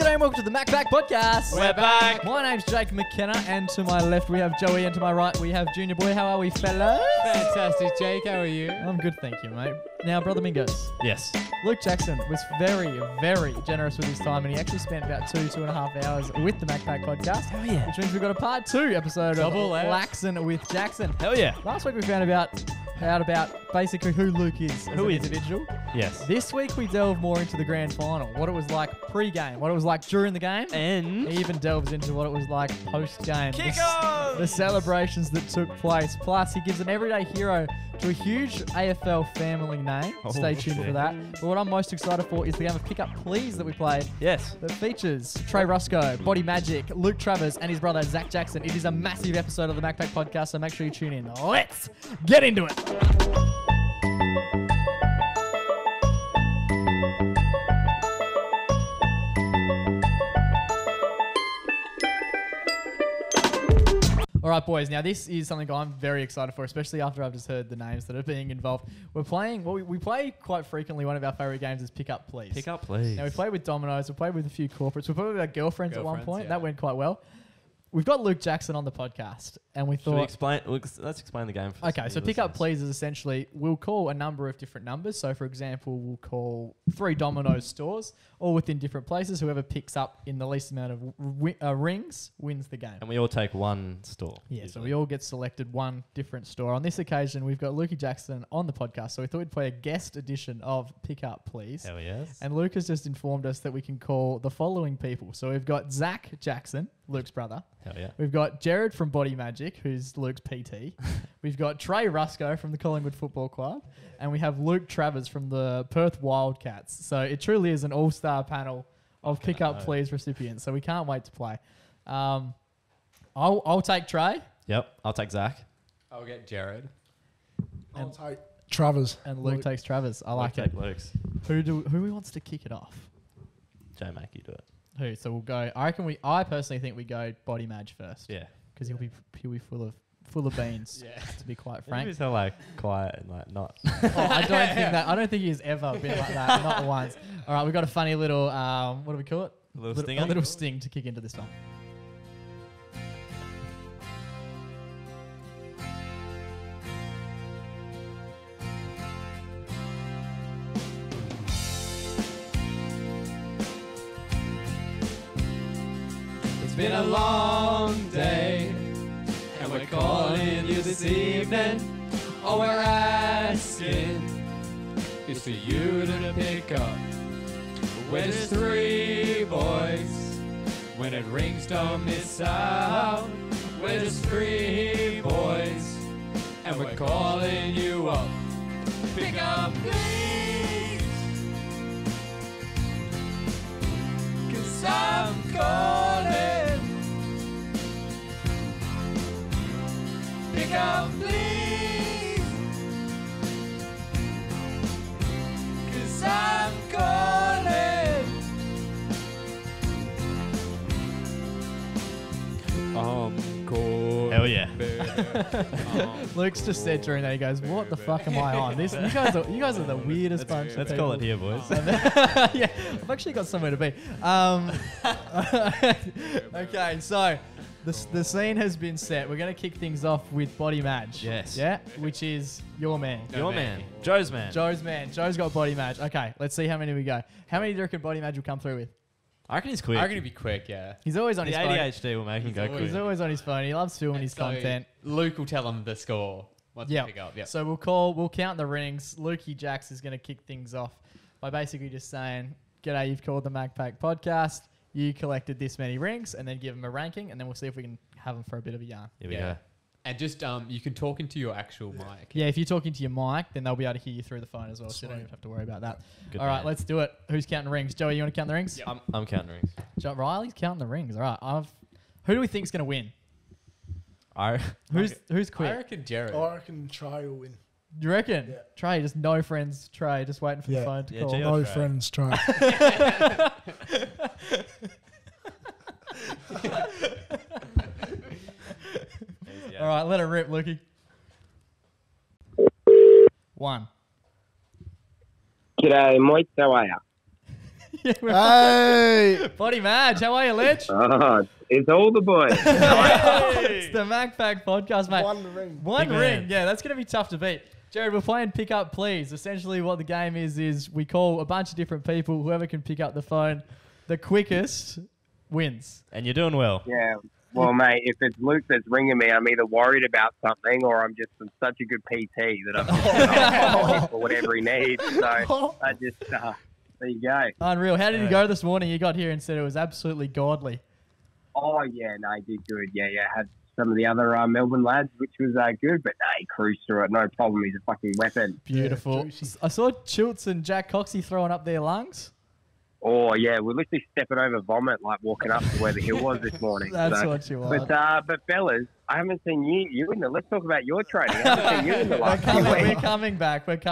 G'day and welcome to the Mac Back Podcast. We're back. My name's Jake McKenna, and to my left we have Joey, and to my right we have Junior Boy. How are we, fellas? Fantastic, Jake. How are you? I'm good, thank you, mate. Now, Brother Mingos, Yes. Luke Jackson was very, very generous with his time, and he actually spent about 2.5 hours with the Mac Back Podcast. Hell yeah. Which means we've got a part 2 episode Double of out. Laxin With Jackson. Hell yeah. Last week we found out about basically who Luke is as Who an is he? individual. Yes. This week we delve more into the grand final, what it was like pre-game, what it was like during the game, And he even delves into what it was like post-game. Kick-Off! The celebrations that took place. Plus, he gives an everyday hero to a huge AFL family name. Oh, Stay tuned shit. for that. But what I'm most excited for is the game of Pick Up Please that we played yes. that features Trey Ruscoe, Body Majic, Luke Travers, and his brother Zach Jackson. It is a massive episode of the Macpac Podcast, so make sure you tune in. Let's get into it. All right, boys. Now, this is something I'm very excited for, especially after I've just heard the names that are being involved. We're playing, well, we play quite frequently. One of our favourite games is Pick Up Please. Pick up, please. Now, we played with Dominoes. We played with a few corporates. We played with our girlfriends at one point. Yeah. That went quite well. We've got Luke Jackson on the podcast, and we Should we thought... explain? Let's explain the game. For Okay, so Pick Up Please is essentially, we'll call a number of different numbers. So, for example, we'll call 3 Domino's stores, all within different places. Whoever picks up in the least amount of rings wins the game. And we all take one store. Yeah, so usually. we all get selected one different store. On this occasion, we've got Lukey Jackson on the podcast, so we thought we'd play a guest edition of Pick Up Please. Hell yes. And Luke has just informed us that we can call the following people. So we've got Zach Jackson, Luke's brother. Hell yeah. We've got Jared from Body Majic, who's Luke's PT. We've got Trey Ruscoe from the Collingwood Football Club. And we have Luke Travers from the Perth Wildcats. So it truly is an all-star panel of Pick Up Please recipients. So we can't wait to play. I'll take Trey. Yep. I'll take Zach. I'll get Jared. I'll take Travers. And Luke takes Travers. I like I'll it. take Luke's. Who wants to kick it off? J Mac, you do it. Who? So we'll go. I personally think we go Body Madge first. Yeah. Because he'll be full of beans. Yeah. To be quite Frank. frank. He's so like quiet and like not. I don't think he's ever been like that. Not once. All right, we've got a funny little what do we call it? A little stinger? A little sting to kick into this one. It's been a long day, and we're calling you this evening. All we're asking is for you to pick up. We're just 3 boys. When it rings, don't miss out. We're just 3 boys, and we're calling you up. Pick up, please. 'Cause I'm calling. Pick up, please. 'Cause I'm calling. I'm calling. Hell yeah. Luke's just said during that, he goes, "What the fuck am I on? You guys are the weirdest bunch of Let's people." call it here, boys. Yeah, I've actually got somewhere to be. Okay, so the scene has been set. We're going to kick things off with Body Madge. Yes. Yeah, which is your man. Your man. Joe's man. Joe's man. Joe's got Body Madge. Okay, let's see how many we go. How many do you reckon Body Madge will come through with? I reckon he's quick. I reckon it'd be quick, yeah. He's always on the his phone. ADHD will make him go quick. He's always on his phone. He loves filming his content. Luke will tell him the score once we pick up. Yeah. So we'll count the rings. Lukey Jax is going to kick things off by basically just saying, "G'day, you've called the Macpac Podcast. You collected this many rings," and then give them a ranking, and then we'll see if we can have them for a bit of a yarn. Here we Yeah. go. And just you can talk into your actual mic. Yeah, if you're talking to your mic, then they'll be able to hear you through the phone as well, so you don't even have to worry about that. Good All right, man. let's do it. Who's counting the rings? Joey, you want to count the rings? Yep. I'm counting rings. Riley's counting the rings. All right. Who do we think's going to win? Who's quick? I reckon Jared. I reckon Trey will win. You reckon? Yeah. Trey, just no friends. Trey, just waiting for the Yeah. phone to Yeah, call. Gio. No Trey. friends, Trey. All right, let it rip, Lukey. 1. G'day, mate. How are ya? Hey! Buddy Madge, how are you, Lich? It's all the boys. It's the MacPack podcast, mate. One ring. One Big ring. man. Yeah, that's going to be tough to beat. Jared, we're playing Pick Up Please. Essentially what the game is we call a bunch of different people. Whoever can pick up the phone the quickest wins. And you're doing well. Yeah. Well, mate, if it's Luke that's ringing me, I'm either worried about something or I'm just in such a good PT that I'm just for whatever he needs. So I just, there you go. Unreal. How did you go this morning? You got here and said it was absolutely godly. Oh, yeah, no, he did good. Yeah, had some of the other Melbourne lads, which was good, but no, he cruised through it. No problem. He's a fucking weapon. Beautiful. Yeah, I saw Chilts and Jack Coxey throwing up their lungs. Oh, yeah, we're literally stepping over vomit, like walking up to where the hill was this morning. That's what you want. But fellas, I haven't seen you in the. Let's talk about your training. I haven't seen you in the last few We're weeks. coming back. We've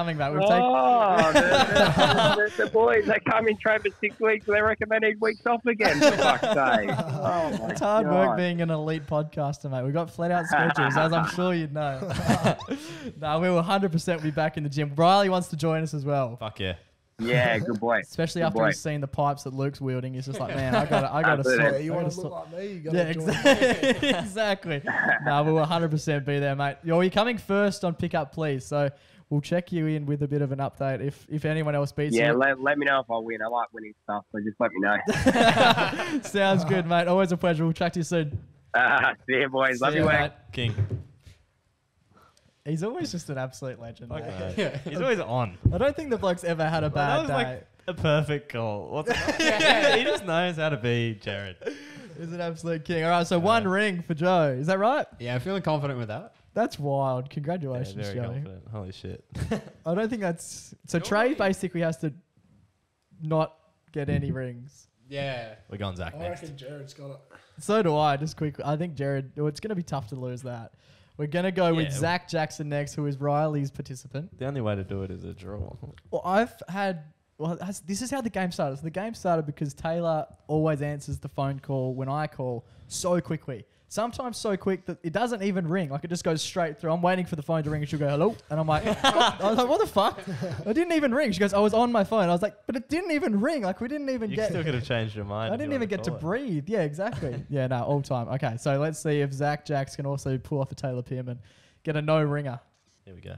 The boys, they come in Travers 6 weeks, they reckon they need weeks off again, for fuck's sake. Oh, my It's hard work God. being an elite podcaster, mate. We've got flat out schedules, as I'm sure you'd know. No, we will 100% be back in the gym. Riley wants to join us as well. Fuck yeah. Yeah, good boy. Especially Good after boy. he's seen the pipes that Luke's wielding. He's just like, man, I gotta Absolutely. sort. Yeah, you I want gotta to look sort. like me? You got Yeah, to join. exactly. Exactly. No, we will 100% be there, mate. You're coming first on Pick Up Please, so we'll check you in with a bit of an update if anyone else beats Yeah, you. let me know if I win. I like winning stuff, so just let me know. Sounds good, mate. Always a pleasure. We'll chat to you soon. See you, boys. Love See you, ya, mate. mate. King. He's always just an absolute legend. Fuck mate. that. He's always on. I don't think the bloke's ever had a That bad was day. like a perfect goal. What's yeah, he just knows how to be Jared. He's an absolute king. All right, so one ring for Joe. Is that right? Yeah, I'm feeling confident with that. That's wild. Yeah, Congratulations, very Joe. confident. Holy shit. I don't think that's... So Trey basically has to not get any rings. Yeah. We're going Zach I next. reckon Jared's got it. So do I, just quickly. I think Jared... It's going to be tough to lose that. We're going to go with Yeah. Zach Jackson next, who is Riley's participant. The only way to do it is a draw. Well, this is how the game started. So the game started because Taylor always answers the phone call when I call so quickly. Sometimes so quick that it doesn't even ring. Like it just goes straight through. I'm waiting for the phone to ring and she'll go, hello? And I'm like, I was like, what the fuck? It didn't even ring. She goes, I was on my phone. I was like, but it didn't even ring. Like we didn't even You get... still could have changed your mind. I if you didn't even wanted get to call it. breathe. Yeah, exactly. Yeah, no, all time. Okay, so let's see if Zach Jacks can also pull off a Taylor Pim and get a no ringer. Here we go.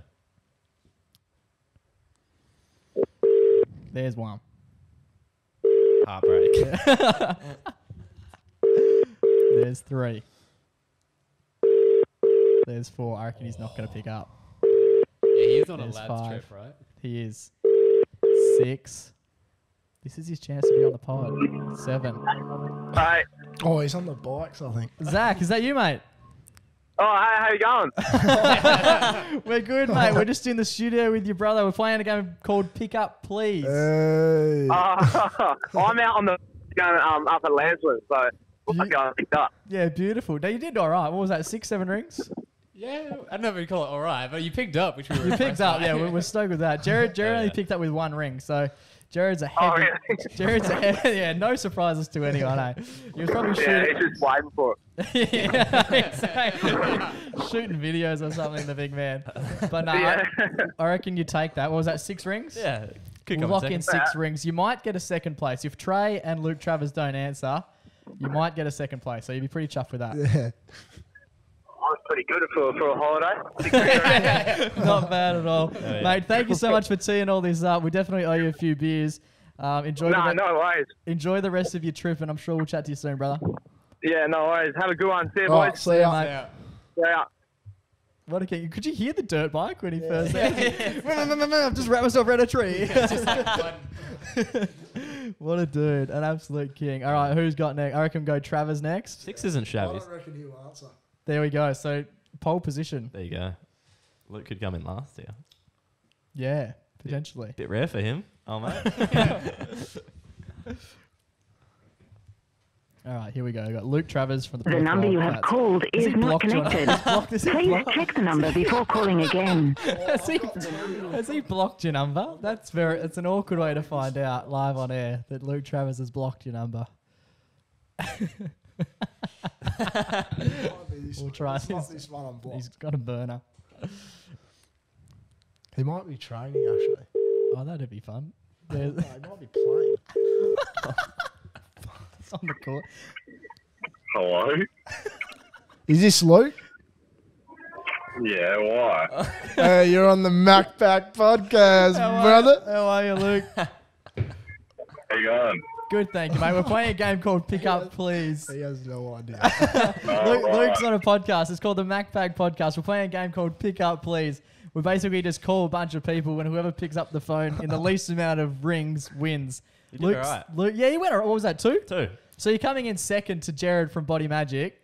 There's one. Heartbreak. There's three. There's four. I reckon he's not going to pick up. Yeah, he's on a There's lads five. trip, right? He is. 6. This is his chance to be on the pod. 7. Hey. Oh, he's on the bikes, I think. Zach, is that you, mate? Oh, hey, how you going? We're good, mate. We're just in the studio with your brother. We're playing a game called Pick Up Please. Hey. I'm out on the going up at Landsworth, so I got picked up. Yeah, beautiful. Now, you did all right. What was that, 6, 7 rings? Yeah, I don't know if you call it all right, but you picked up, which we were You picked impressed up, by. yeah. We're stoked with that. Jared only yeah. picked up with 1 ring, so Jared's a Oh, heavy. really? Jared's a heavy. Yeah, no surprises to anyone. Eh? He was probably Yeah, shooting. he's just waiting for it. Yeah, exactly. Shooting videos or something, the big man. But no, Yeah. I reckon you take that. What was that, 6 rings? Yeah. Could We'll come lock in second. 6 rings. You might get a second place. If Trey and Luke Travers don't answer, you might get a second place. So you'd be pretty chuffed with that. Yeah. I was pretty good for a holiday. Not bad at all. yeah. Mate, thank you so much for teeing all this up. We definitely owe you a few beers. Enjoy, No worries. enjoy the rest of your trip, and I'm sure we'll chat to you soon, brother. Yeah, no worries. Have a good one. See you, All right, boys. see ya. Mate. Yeah. Yeah. What a king. Could you hear the dirt bike when he first said, I've just wrapped myself around a tree. What a dude. An absolute king. All right, who's got next? I reckon go Travers next. 6 isn't I shabby. don't reckon he'll answer. There we go. So pole position. There you go. Luke could come in last here. Yeah, potentially. Bit rare for him. Oh, mate. All right, here we go. We've got Luke Travers from the The Perth number you have Wildcats. called Has is he not blocked you on- connected. blocked this Please block? check the number before calling again. Has he blocked your number? It's an awkward way to find out live on air that Luke Travers has blocked your number. We'll try It's not this. this one on block. He's got a burner. He might be training, actually. Oh, that'd be fun. There's, I might be playing. it's on the court. Hello? Is this Luke? Yeah, why? Hey, you're on the MacPack podcast, brother. How are you, Luke? How you going? Good, thank you, mate. We're playing a game called Pick Up, Please. He has no idea. Luke's on a podcast. It's called the MacPack Podcast. We're playing a game called Pick Up, Please. We basically just call a bunch of people, and whoever picks up the phone in the least amount of rings wins. You did all right. Luke, yeah, you went all right. What was that, 2? 2. So you're coming in second to Jared from Body Magic.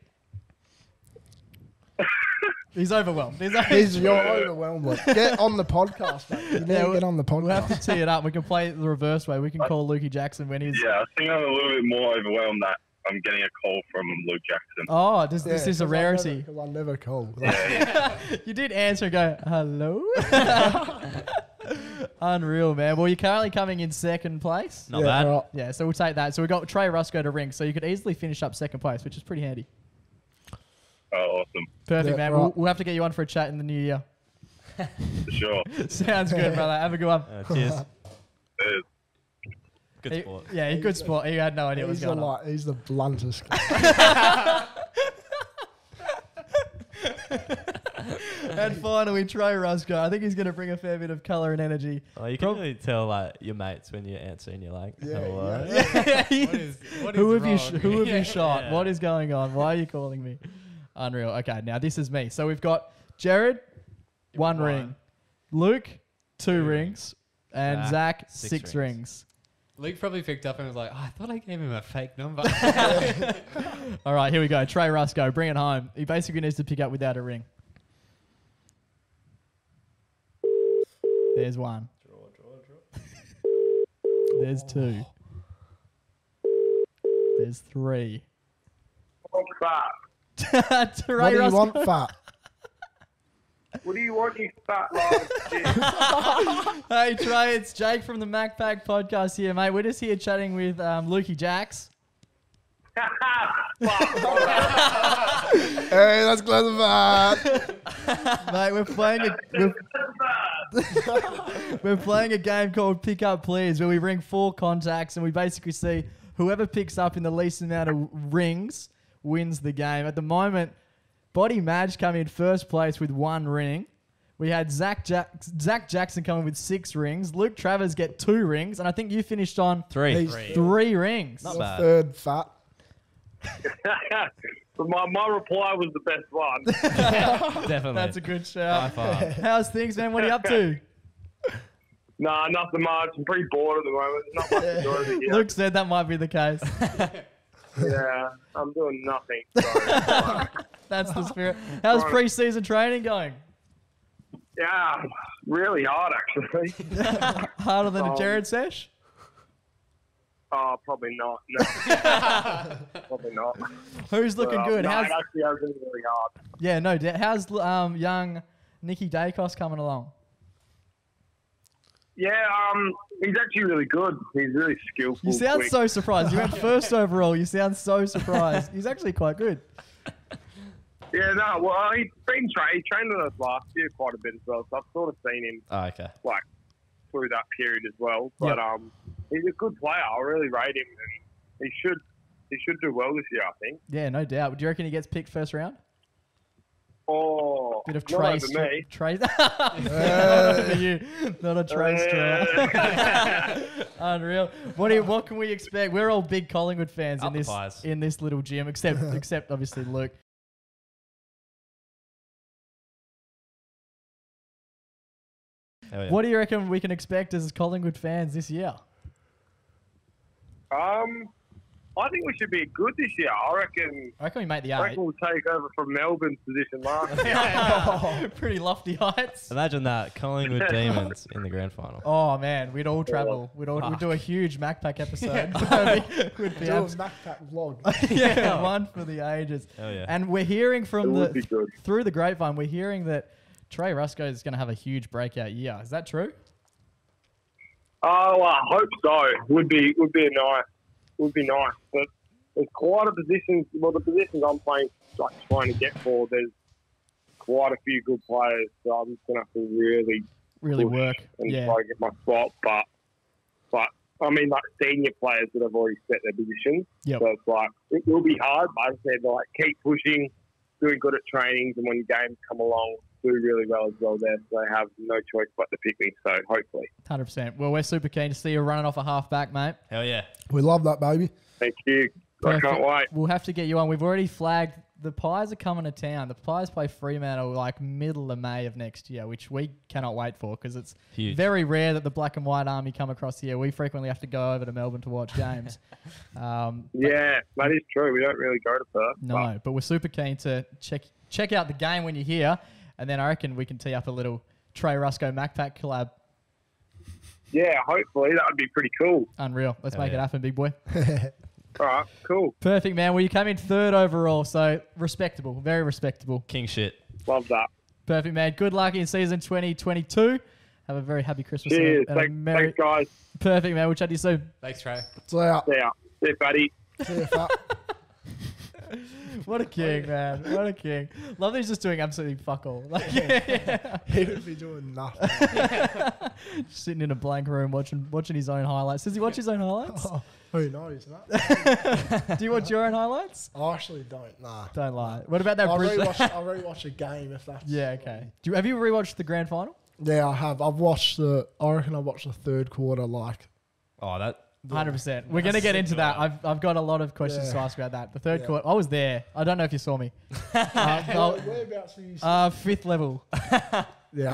He's overwhelmed. You're overwhelmed. Like, get on the podcast, mate. You need to get on the podcast. We'll have to tee it up. We can play it the reverse way. We can call Lukey Jackson when he's... Yeah, I think I'm a little bit more overwhelmed that I'm getting a call from Luke Jackson. Oh, this is a rarity. Because I never call. You did answer and go, hello? Unreal, man. Well, you're currently coming in second place. Not bad. Right. Yeah, so we'll take that. So we've got Trey Ruscoe to ring. So you could easily finish up second place, which is pretty handy. Oh, awesome. Perfect, Yeah, man. right. We'll have to get you on for a chat in the new year. For sure. Sounds good, brother. Have a good one. Cheers. Cheers. Good sport. Yeah, good sport. He had no idea what was He's going on. he's the bluntest guy. And finally, Trey Ruscoe. I think he's going to bring a fair bit of colour and energy. Oh, you can really tell like your mates when you answer and you're like, Yeah, hello. Who have you shot? Yeah. What is going on? Why are you calling me? Unreal. Okay, now this is me. So we've got Jared, one ring. Luke, 2 rings. And Zach, 6 rings. Luke probably picked up and was like, oh, I thought I gave him a fake number. All right, here we go. Trey Ruscoe, bring it home. He basically needs to pick up without a ring. There's 1. There's 2. There's 3. What's that? Trey What do you Ruscoe. want, fat? What do you want, you fat lard of shit? Hey Trey, it's Jake from the MacPack Podcast here, mate. We're just here chatting with Lukey Jacks. Hey, that's classified. Mate, we're playing a game called Pick Up Please, where we ring 4 contacts and we basically see whoever picks up in the least amount of rings wins the game. At the moment, Body Madge come in first place with 1 ring. We had Zach Jackson coming with 6 rings. Luke Travers get 2 rings, and I think you finished on 3. 3 rings. Not The bad. third fat. But my reply was the best one. Definitely. That's a good High shout. five. How's things, man? What are you up to? Nah, nothing much. I'm pretty bored at the moment. Not much to do over here. Luke said that might be the case. Yeah, I'm doing nothing. So, That's the spirit. How's pre-season training going? yeah, really hard actually. Harder than a Jared sesh? Oh, probably not. No. Probably not. Who's looking good? No, How's it actually has been really hard. yeah, no doubt. How's young Nicky Dacos coming along? Yeah, he's actually really good. He's really skillful. You sound quick. so surprised. You went first overall. You sound so surprised. He's actually quite good. Yeah, no, well, he's been he trained with us last year quite a bit as well, so I've sort of seen him Oh, okay. like through that period as well. But he's a good player. I really rate him, and he should do well this year, I think. Yeah, no doubt. Do you reckon he gets picked first round? Oh, Bit of not Trace. over me. Trace. Not over you. Not a Trace. Unreal. What can we expect? We're all big Collingwood fans Up the pies. in this little gym, except obviously Luke. Hell yeah. What do you reckon we can expect as Collingwood fans this year? I think we should be good this year. I reckon we make the I 8. reckon we'll take over from Melbourne's position last year. Pretty lofty heights. Imagine that. Collingwood Demons in the grand final. Oh man, we'd all travel. We'd do a huge MacPack episode. We'd be Do a abs- MacPack vlog. yeah, one for the ages. Hell yeah. And we're hearing It from would be good. through the grapevine, we're hearing that Trey Ruscoe is going to have a huge breakout year. Is that true? Oh, I hope so. Would be nice. Would be nice, but there's quite a position. Well, the positions I'm playing, like trying to get for, there's quite a few good players. So I'm just gonna have to really Really push work. and Yeah. try to get my spot. But like senior players that have already set their positions. Yep. So it's like, it will be hard, but I said, like, keep pushing, doing good at trainings, and when games come along, do really well as well there. So they have no choice but to pick me, so hopefully. 100%. Well, we're super keen to see you running off a half-back, mate. Hell yeah. We love that, baby. Thank you. Perfect. I can't wait. We'll have to get you on. We've already flagged the Pies are coming to town. The Pies play Fremantle like middle of May of next year, which we cannot wait for because it's Huge. very rare that the Black and White Army come across here. We frequently have to go over to Melbourne to watch games. Yeah, that is true. We don't really go to Perth. No, but we're super keen to check out the game when you're here, and then I reckon we can tee up a little Trey Ruscoe MacPack collab. Yeah, hopefully. That would be pretty cool. Unreal. Let's Hell make it yeah. happen, big boy. All right, cool. Perfect, man. Well, you came in third overall, so respectable. Very respectable. King shit. Love that. Perfect, man. Good luck in season 2022. Have a very happy Christmas. Cheers. And a Thanks, guys. Perfect, man. We'll chat to you soon. Thanks, Trey. So yeah, See ya. See you, buddy. see you, fat. What a king, man. What a king. Love that he's just doing absolutely fuck all. Like, He would be doing nothing. just sitting in a blank room watching his own highlights. Does he watch his own highlights? Oh, who knows? That? Do you watch your own highlights? I actually don't. Nah. Don't lie. What about that I'll Brisbane? rewatch a game if that's. Yeah, okay. Have you rewatched the grand final? Yeah, I have. I reckon I watched the third quarter. Like, Oh, that. 100%. We're going to get into that. I've got a lot of questions to ask about that. The third quarter, I was there. I don't know if you saw me. whereabouts were you? Fifth level. Yeah, I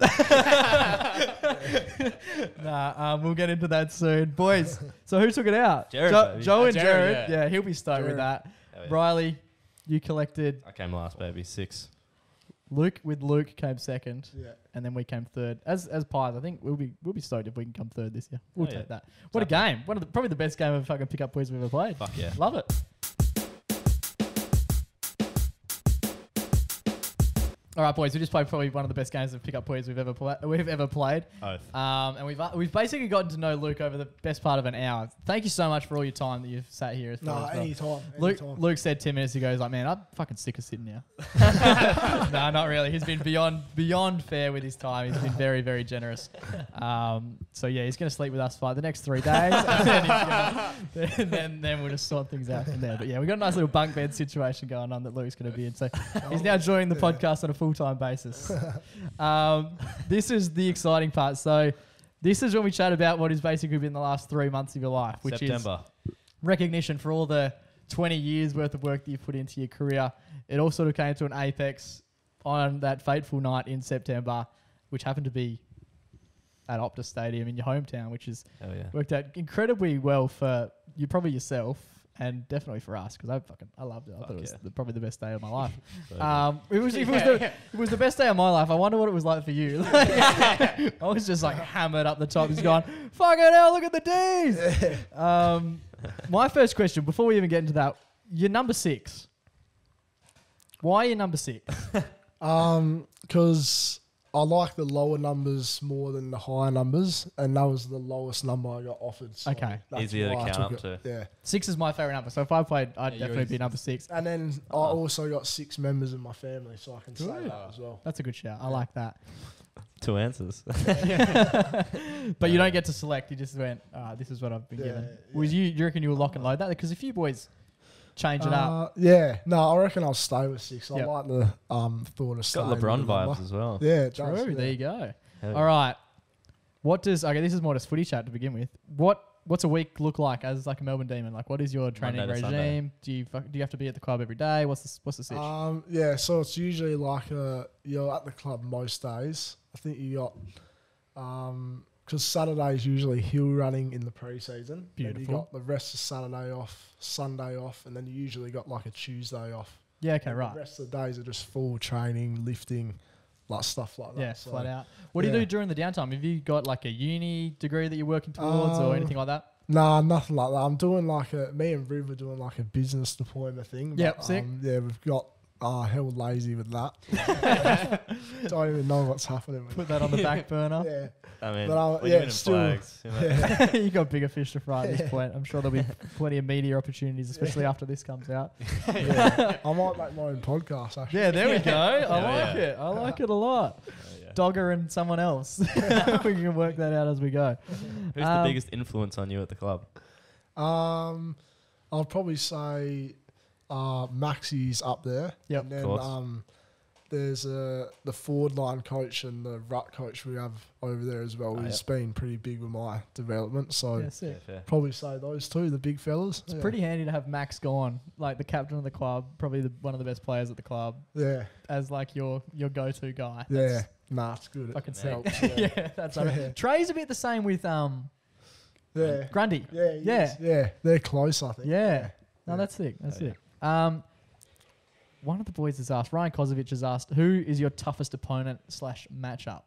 don't know. We'll get into that soon. Boys, so who took it out? Jared, baby. Joe and Jared, Jared. yeah. Yeah, he'll be stoked with Jared. that. Hell yeah. Riley, you collected. I came last, baby. 6. Luke came second. Yeah. And then we came third. As Pies, I think we'll be stoked if we can come third this year. We'll Oh, take yeah. that. What a game. Probably the best game of fucking pick-up quiz we've ever played. Fuck yeah. Love it. All right, boys. We just played probably one of the best games of pick-up quiz we've ever played. Oath. And we've basically gotten to know Luke over the best part of an hour. Thank you so much for all your time that you've sat here. No, as well. anytime. Luke said 10 minutes ago, he's like, man, I'm fucking sick of sitting here. No, not really. He's been beyond fair with his time. He's been very, very generous. So yeah, he's going to sleep with us for the next 3 days. And then we'll just sort things out from there. But yeah, we got a nice little bunk bed situation going on that Luke's going to be in. So he's now joining the podcast on a full-time basis. This is the exciting part. So this is when we chat about what has basically been the last 3 months of your life, which September. is recognition for all the 20 years worth of work that you've put into your career. It all sort of came to an apex on that fateful night in September, which happened to be at Optus Stadium in your hometown, which has Hell yeah. worked out incredibly well for you, probably yourself, and definitely for us, because I loved it. I thought it was probably the best day of my life. It was the best day of my life. I wonder what it was like for you. I was just like hammered up the top, just going, fucking hell, look at the D's. My first question, before we even get into that, you're number 6. Why are you number 6? Because I like the lower numbers more than the higher numbers, and that was the lowest number I got offered. So Okay. that's Easier to why I count took up it. Yeah. 6 is my favorite number. So if I played, I'd definitely be number 6. And then I also got 6 members in my family, so I can say that as well. That's a good shout. I like that. 2 answers. But you don't get to select. You just went, this is what I've been given. Yeah. Was you reckon you will lock and load that? Because a few boys change it up. Yeah. No, I reckon I'll stay with 6. Yep. I like the thought of staying Got with LeBron the number. vibes as well. Yeah, it True. does, yeah. There you go. Hell yeah. All right. This is more just footy chat to begin with. What's a week look like as like a Melbourne Demon? Like, what is your training Monday to regime? Do you have to be at the club every day? What's the sitch? Yeah, so it's usually like you're at the club most days. I think you got because Saturday is usually hill running in the pre-season. Beautiful. And you got the rest of Saturday off, Sunday off, and then you usually got like a Tuesday off. Yeah, okay, And right. The rest of the days are just full training, lifting, like stuff like that. Yeah, So, flat out. What do you do during the downtime? Have you got like a uni degree that you're working towards or anything like that? Nah, nothing like that. I'm doing me and Riv are doing like a business deployment thing. Yep, but, sick. Yeah, we've got hell lazy with that. Don't even know what's happening with Put that on the back burner. Yeah. I mean, But, we're yeah, winning still- flags. You know? You got bigger fish to fry at this point. I'm sure there'll be plenty of media opportunities, especially after this comes out. Yeah. I might make my own podcast, actually. Yeah, there we go. I Yeah, like yeah. it. I like it a lot. Dogger and someone else. We can work that out as we go. Who's the biggest influence on you at the club? I'll probably say Maxi's up there. Yep. And then, Of course. there's the forward line coach and the rut coach we have over there as well. He's been pretty big with my development. So Yeah, sick. Fair. probably say those two, the big fellas. It's pretty handy to have Max gone, like the captain of the club, probably one of the best players at the club, Yeah. as like your go-to guy. Yeah. Nah, it's good. Fucking It sick. helps, Yeah, that's right. Trey's a bit the same with Yeah. Grundy. Yeah. Yeah. Yeah. They're close, I think. Yeah. No, that's sick. That's sick. One of the boys has asked, Ryan Kozovic has asked, who is your toughest opponent / matchup?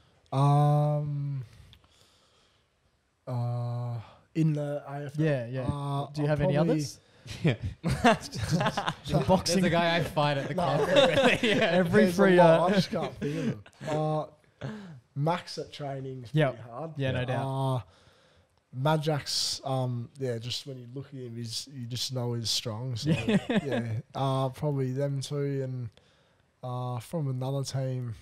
In the AFL. Yeah. Do you have any probably- others? Yeah. Boxing. There's a guy I fight at the club. Every There's a free. lot, I just can't think of them. Max at training is Yep. pretty hard. Yeah, no doubt. Majac's, just when you look at him, you just know he's strong. So, probably them two. And from another team,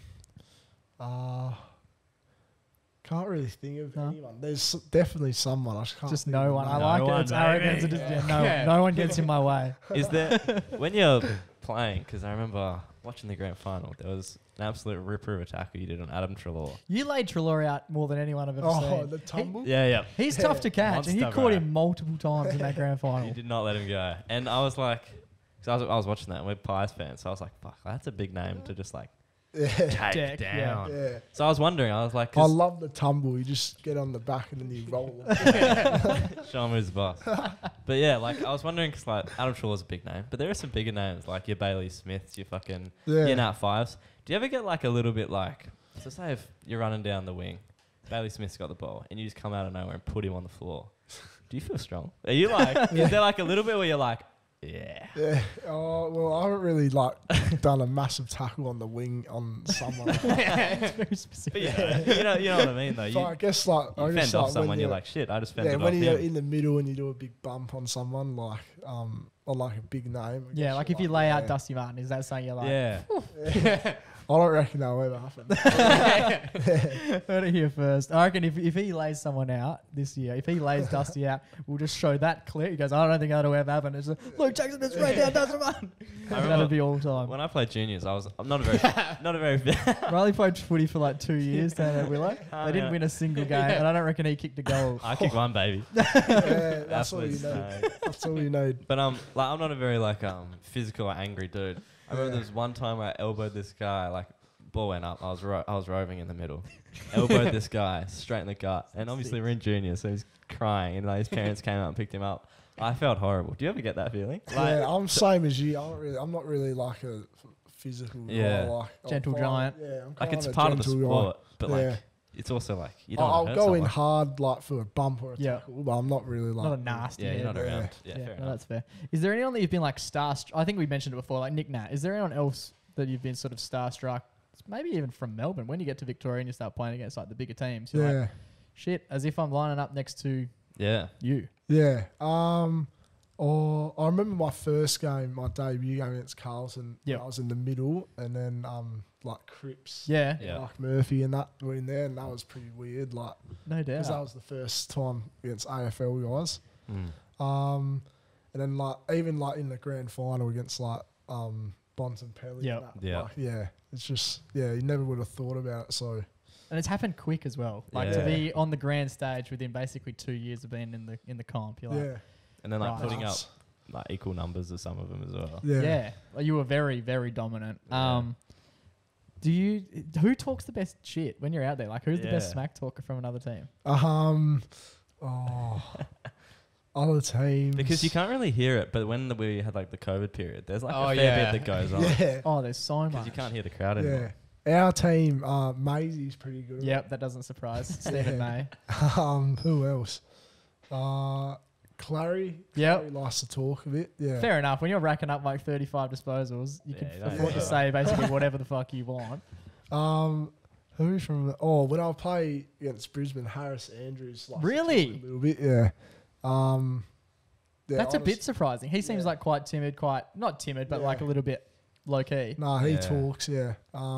can't really think of anyone. There's definitely someone. I just can't Just think no of one. the I name. like No it. It's one, arrogance. baby. It is, no one gets in my way. Is there when you're playing? Because I remember watching the grand final. There was an absolute ripper of a tackle you did on Adam Trelaw. You laid Trelaw out more than anyone I've ever Oh, seen. the tumble? Yeah. He's tough to catch, and you Monster, caught bro. him multiple times in that grand You final. did not let him go. And I was like, because I was watching that, and we're Pies fans, so I was like, fuck, that's a big name to just like take Deck, yeah. down. Yeah. So I was wondering, I was like, I 'cause love the tumble. You just get on the back and then you roll. show him who's the boss. But yeah, like I was wondering, because like Adam Trelaw's a big name, but there are some bigger names like your Bailey Smiths, your fucking your Nat Fives. Do you ever get like a little bit like, so say if you're running down the wing, Bailey Smith's got the ball, and you just come out of nowhere and put him on the floor? Do you feel strong? Are you like, is there like a little bit where you're like, yeah. Yeah. Oh, well, I haven't really done a massive tackle on the wing on someone. It's very specific. But yeah, you know what I mean though. So You, I guess you fend off when someone, you're like, shit, I just fended off when you're him. in the middle and you do a big bump on someone on like a big name. I Yeah, guess like you're if you lay out yeah. Dusty Martin, is that something you're like? Yeah. I don't reckon that'll ever happen. Heard it here first. I reckon if he lays someone out this year, if he lays Dusty out, we'll just show that clip. He goes, I don't think that'll ever happen. It's like, Luke Jackson just right down Dusty Martin. That'll be all time. When I played juniors, I'm not a very Riley played footy for like 2 years down at Willow. They didn't win a single game, and I don't reckon he kicked a goal. I kicked one, baby. Yeah, that's all you Absolute need. snake. That's all you need. But like I'm not a very physical or angry dude. I remember there was one time where I elbowed this guy, like ball went up. I was roving in the middle, elbowed this guy straight in the gut, and obviously we're in junior, so he's crying, and like, his parents came out and picked him up. I felt horrible. Do you ever get that feeling? Yeah, I'm same as you. I'm not really like a physical guy. Yeah. I'll Gentle find- giant. Yeah, I'm Like it's kinda part of the gentle guy. sport, but like Yeah. it's also like you don't. I'll wanna hurt go in someone. hard like for a bump or a Yeah. tackle, but I'm not really like Not a nasty Yeah, head. you're not Yeah. around. Yeah, fair no, enough. that's fair. Is there anyone that you've been like starstruck? I think we mentioned it before, like Nick Nat. Is there anyone else that you've been sort of starstruck? Maybe even from Melbourne. When you get to Victoria and you start playing against like the bigger teams, you're Yeah, like, shit, as if I'm lining up next to Yeah. you. yeah. Or I remember my first game, my debut game against Carlton. Yep. I was in the middle, and then like Cripps, Yeah, Yeah. Mark Murphy, and that were in there, and that was pretty weird. Like, no because that doubt. was the first time against AFL guys. Mm. And then like even like in the grand final against like Bontempelli. Yep. and that, Yeah. like, yeah. It's just you never would have thought about it. So And it's happened quick as well. Like to Yeah. be on the grand stage within basically 2 years of being in the comp. You're like, yeah, And then like Right. putting up Nice. like equal numbers of some of them as well. yeah. Well, you were very, very dominant. Yeah. Who talks the best shit when you're out there? Like, who's the best Yeah. smack talker from another team? Other teams Because you can't really hear it, but when we had like the COVID period, there's like Oh, a fair yeah. bit that goes on. Yeah, Oh, there's so Because much. you can't hear the crowd yeah. anymore. Our team, Maisie's pretty good. Yep, that doesn't surprise Stephen May. Who else? Clary. Yep. Clary likes to talk a bit. Yeah. Fair enough. When you're racking up like 35 disposals, you Yeah, can you don't afford to have say basically whatever the fuck you want. Who's from? When I play against Brisbane, Harris Andrews. Likes to Really? talk a little bit. Yeah. Yeah, That's a bit honest- surprising. He seems Yeah. like quite timid, not timid, but like a little bit low key. Nah, he Yeah. talks. Yeah.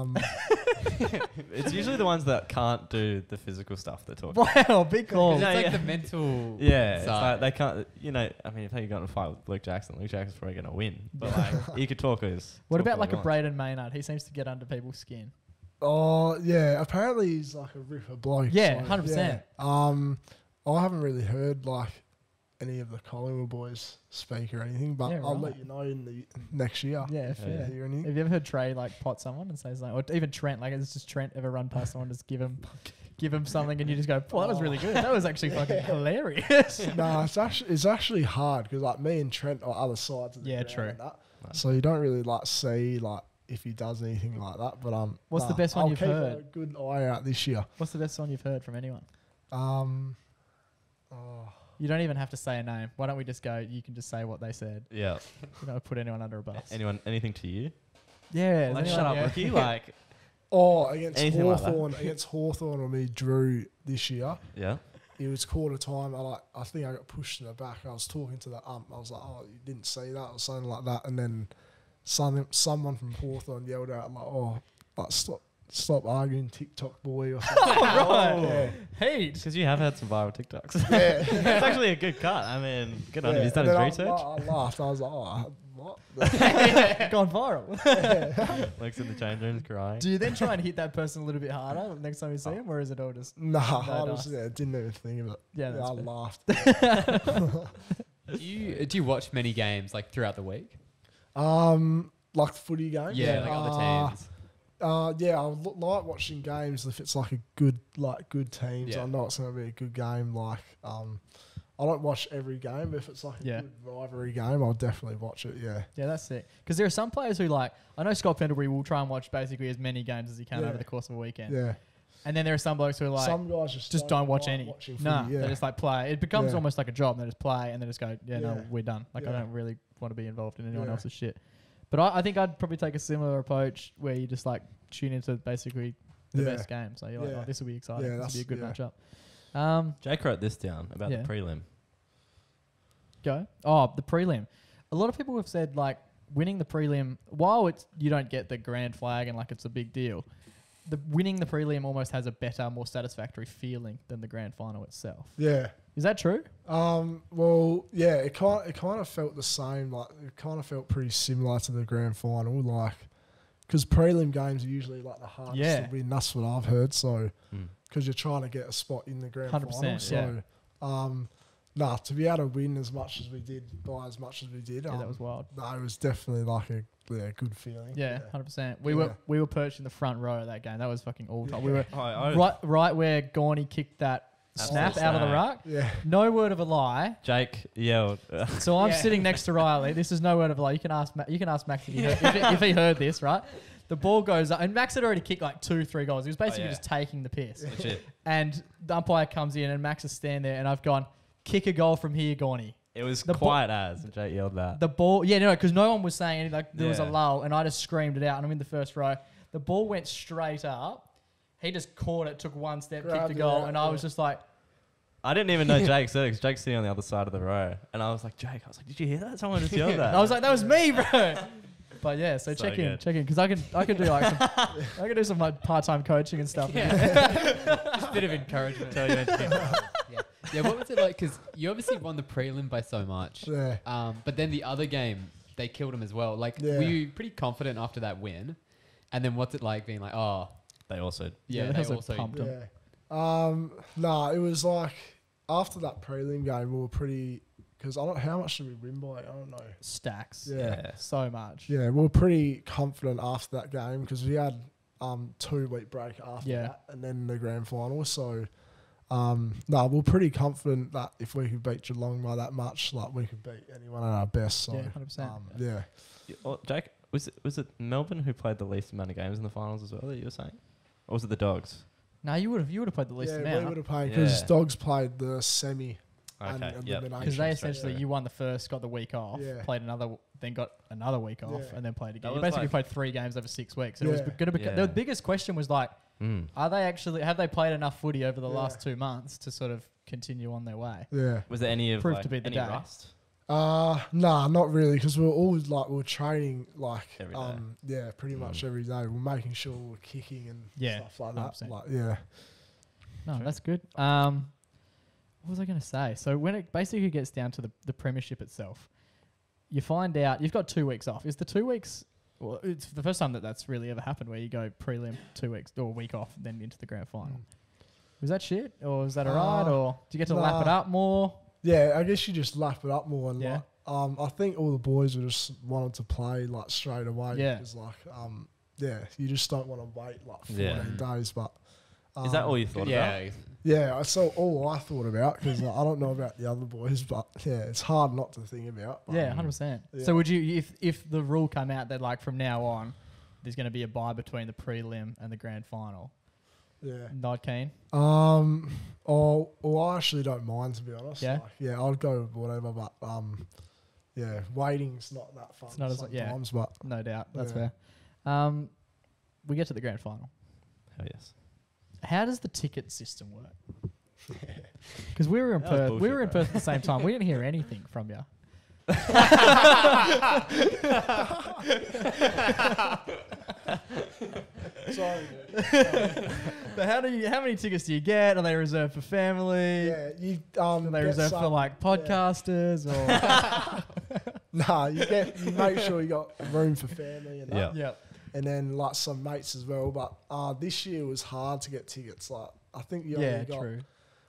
It's usually the ones that can't do the physical stuff that talk. Wow, big call. It's No, like yeah. the mental. Yeah, it's side. like they can't. You know, I mean, if they got in a fight with Luke Jackson's probably going to win. But like, he could talk his. What talk about all like he a wants. Braden Maynard? He seems to get under people's skin. Oh yeah. Apparently he's like a ripper bloke. Yeah, so, 100%. yeah. I haven't really heard like any of the Collingwood boys speak or anything, but Yeah, I'll right. let you know in the next year. Yeah, fair. Hear anything. Have you ever heard Trey like pot someone and say something, or even Trent? Like, it's just Trent ever run past someone, just give him something, and you just go, "Well, that was really good. That was actually fucking hilarious." No, it's actually hard because like me and Trent are other sides of the Yeah, ground true. and that. So you don't really like see like if he does anything like that. But What's the best one I'll you've keep heard? a good eye out this year. What's the best one you've heard from anyone? Oh, You don't even have to say a name. Why don't we just go? You can just say what they said. Yeah. You don't put anyone under a bus. Anything to you? Yeah. is Like, anyone- shut up, yeah. rookie. Like, against Anything like that. Hawthorn, against Hawthorn when we drew this year. yeah. It was quarter time. I think I got pushed in the back. I was talking to the ump. I was like, "Oh, you didn't see that," or something like that. And then someone from Hawthorn yelled out like, "Oh, like stop arguing, TikTok boy," or something. Right. Yeah. Heat. Because you have had some viral TikToks. Yeah. It's actually a good cut. I mean, good on him. He's done And his then research. I laughed. I was like, "Oh, what?" Gone viral. Looks in the change room crying. Do you then try and hit that person a little bit harder next time you see him, or is it all just Nah, No, I nice. didn't even think of it. Yeah, that's I fair. laughed. Do you watch many games like throughout the week? Like footy games. Yeah, like other teams. Yeah, I like watching games if it's like a good teams. Yeah. I know it's going to be a good game. Like, I don't watch every game, but if it's like a Yeah. good rivalry game, I'll definitely watch it. Yeah, Yeah, that's sick. Because there are some players who like, I know Scott Pendlebury will try and watch basically as many games as he can Yeah. over the course of a weekend. yeah. And then there are some blokes who are like, Some guys just don't watch like any. watching Nah, footy, yeah. they just like play. It becomes Yeah. almost like a job. They just play and they just go, no, Yeah. we're done. Like, I Yeah. don't really want to be involved in anyone Yeah. else's shit. But I think I'd probably take a similar approach where you just like tune into basically the Yeah. best game. So you're like, Yeah. oh, this will be exciting. Yeah, This will be a good that's- matchup. Jake wrote this down about Yeah. the prelim. Go. Oh, the prelim. A lot of people have said like winning the prelim, while it's you don't get the grand flag and like it's a big deal, the winning the prelim almost has a better, more satisfactory feeling than the grand final itself. Yeah. Is that true? Well, yeah. It kind of felt the same. Like it kind of felt pretty similar to the grand final. Like because prelim games are usually like the hardest Yeah. to win. That's what I've heard. So Mm. because you're trying to get a spot in the grand 100%, final. So, to be able to win as much as we did, by as much as we did, Yeah, that was wild. no, it was definitely like a good feeling. Yeah, 100%. We Yeah. were perched in the front row of that game. That was fucking all time. We were Oh, right where Gorney kicked that That's snap the out of the snap. ruck. Yeah. No word of a lie. Jake yelled. So I'm Yeah. sitting next to Riley. This is no word of a lie. You can ask Max if if he heard this, right? The ball goes up, and Max had already kicked like 2-3 goals. He was basically yeah. just taking the piss. Legit. And the umpire comes in, and Max is standing there, and I've gone, kick a goal from here, Gorney. It was The quiet as, and Jake yelled that. The ball, because no one was saying anything. Like there was a Yeah. lull, and I just screamed it out, and I'm in the first row. The ball went straight up. He just caught it, took one step, kicked Grabbed the it goal, out, and I yeah. was just like, I didn't even know Jake said it because Jake's sitting on the other side of the row. And I was like, Jake, did you hear that? Someone just yelled that. and I was like, that was me, bro. But yeah, so So check in, good. because I can do like I can do some like part-time coaching and stuff. Just a bit of encouragement. Tell you anything. Yeah, what was it like? Because you obviously won the prelim by so much. Yeah. But then the other game, they killed him as well. Like, Yeah. were you pretty confident after that win? And then what's it like being like, oh, They also. yeah, they they also also pumped him. Yeah. It was like after that prelim game, we were pretty because I don't how much did we win by? I don't know. Stacks. Yeah. So much. Yeah, we were pretty confident after that game because we had 2-week break after Yeah. that and then the grand final. So we were pretty confident that if we could beat Geelong by that much, like we could beat anyone at our best. So Yeah, 100%. yeah. Jake, was it Melbourne who played the least amount of games in the finals as well that you were saying? Or was it the Dogs? No, you would have played the least Yeah, we amount. would have played because Yeah. Dogs played the semi and Okay, yep. elimination. Because they Straight essentially, away. you won the first, got the week off, Yeah. played another, then got another week off, Yeah. and then played again. That You was basically like- played 3 games over 6 weeks. And it was Yeah. going to be. Yeah. The biggest question was like, have they played enough footy over the Yeah. last 2 months to sort of continue on their way? Yeah. Was there any of Proved like, to be the any day. rust? Nah, not really, because we were training like Every day. yeah, pretty much every day. We're making sure we're kicking and stuff like that. 100%. Like, yeah. No, that's good. What was I going to say? So when it basically gets down to the premiership itself, you find out you've got 2 weeks off. Is the 2 weeks? Well, it's the first time that's really ever happened where you go prelim 2 weeks or a week off, then into the grand final. Was that shit, or was that alright, or do you get to lap it up more? Yeah, I guess you just lap it up more, and Yeah. like, I think all the boys were just wanted to play like straight away. Yeah. Because like, you just don't want to wait like 14 Yeah. days. But Is that all you thought about? yeah, that's all I thought about, because I don't know about the other boys, but yeah, it's hard not to think about. But, Yeah, 100%. Yeah. So would you, if the rule came out that like from now on, there's going to be a bye between the prelim and the grand final, yeah. not keen? I actually don't mind, to be honest. Yeah? Like, yeah, I'll go with whatever, but yeah, waiting's not that fun It's not as- sometimes, but No doubt. That's Yeah. fair. We get to the grand final. Hell yes. How does the ticket system work? Because we were in That was Perth. We bullshit, were in bro. Perth at the same time. We didn't hear anything from you. sorry. But how many tickets do you get? Are they reserved for family? Yeah, you Are they get reserved for some- like podcasters or? Nah, you make sure you got room for family and that. Yeah. Yep. And then like some mates as well. But this year was hard to get tickets. Like I think you Yeah, only got true.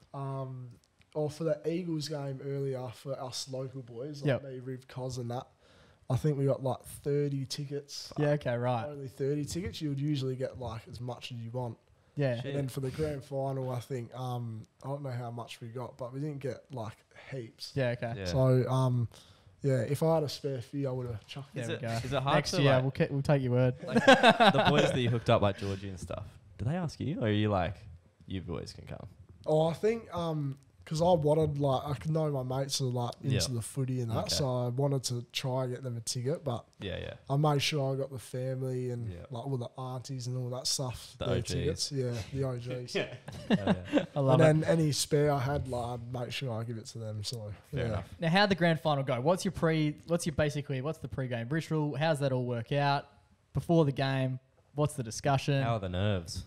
or for the Eagles game earlier for us local boys, like Yep. me, Riv, Cos and that. I think we got like 30 tickets. Yeah. Okay. Right. Only 30 tickets. You would usually get like as much as you want. Yeah. And then for the grand final, I think I don't know how much we got, but we didn't get like heaps. Yeah. Okay. Yeah. So yeah, if I had a spare few, I would have chucked There Is we it- go. is it hard Next to, year, like- we'll take your word. Like the boys that you hooked up, like Georgie and stuff, do they ask you, or are you like, you boys can come? Oh, I think because I wanted like I could know my mates are like into Yeah. the footy and that, Okay. so I wanted to try and get them a ticket, but Yeah, yeah. I made sure I got the family and Yeah. like all the aunties and all that stuff. The their OGs. tickets, yeah, the OGs. Hell yeah. I love And it. then any spare I had, like I'd make sure I give it to them. So Fair yeah. enough. Now, how'd the grand final go? What's the pre-game ritual? How's that all work out? Before the game, what's the discussion? How are the nerves?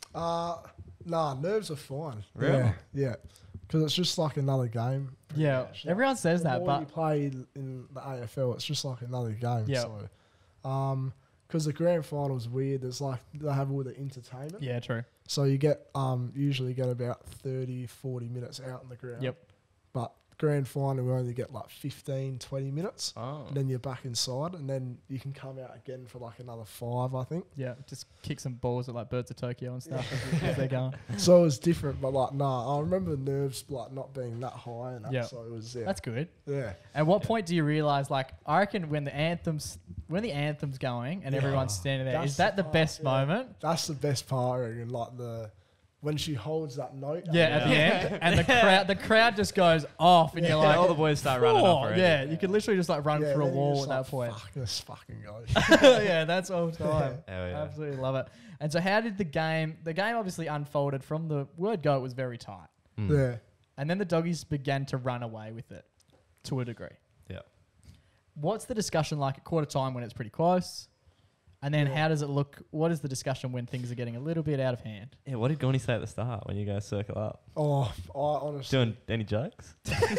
Nah, nerves are fine. Really? Yeah. Because it's just like another game. pretty Yeah, much. everyone says The that, more but you play in the AFL, it's just like another game. Yeah. So, because the grand final is weird. There's like they have all the entertainment. yeah, true. So you get usually get about 30, 40 minutes out in the ground. Yep. But grand final we only get like 15, 20 minutes. Oh. And then you're back inside, and then you can come out again for like another 5, I think. Yeah, just kick some balls at like Birds of Tokyo and stuff as they're going. So it was different, but like I remember the nerves like not being that high and that. Yeah. So it was That's good. yeah. At what point do you realize, like, I reckon when the anthem's going and Yeah. everyone's standing there, That's is that the part, best yeah. moment? That's the best part, and like when she holds that note. Yeah, at the end, and the crowd just goes off, and you're like, all the boys start running "Oh," up already. yeah, you could literally just like run Yeah, through a then you're wall just at like, that point. Fuck, this fucking goes. Yeah, that's all time. Hell yeah. Absolutely love it. And so, how did the game obviously unfolded from the word go? It was very tight, Yeah. and then the doggies began to run away with it to a degree. Yeah. What's the discussion like at quarter time when it's pretty close? And then how does it look? What is the discussion when things are getting a little bit out of hand? Yeah, what did Gorney say at the start when you guys circle up? Oh, I honestly. Doing any jokes?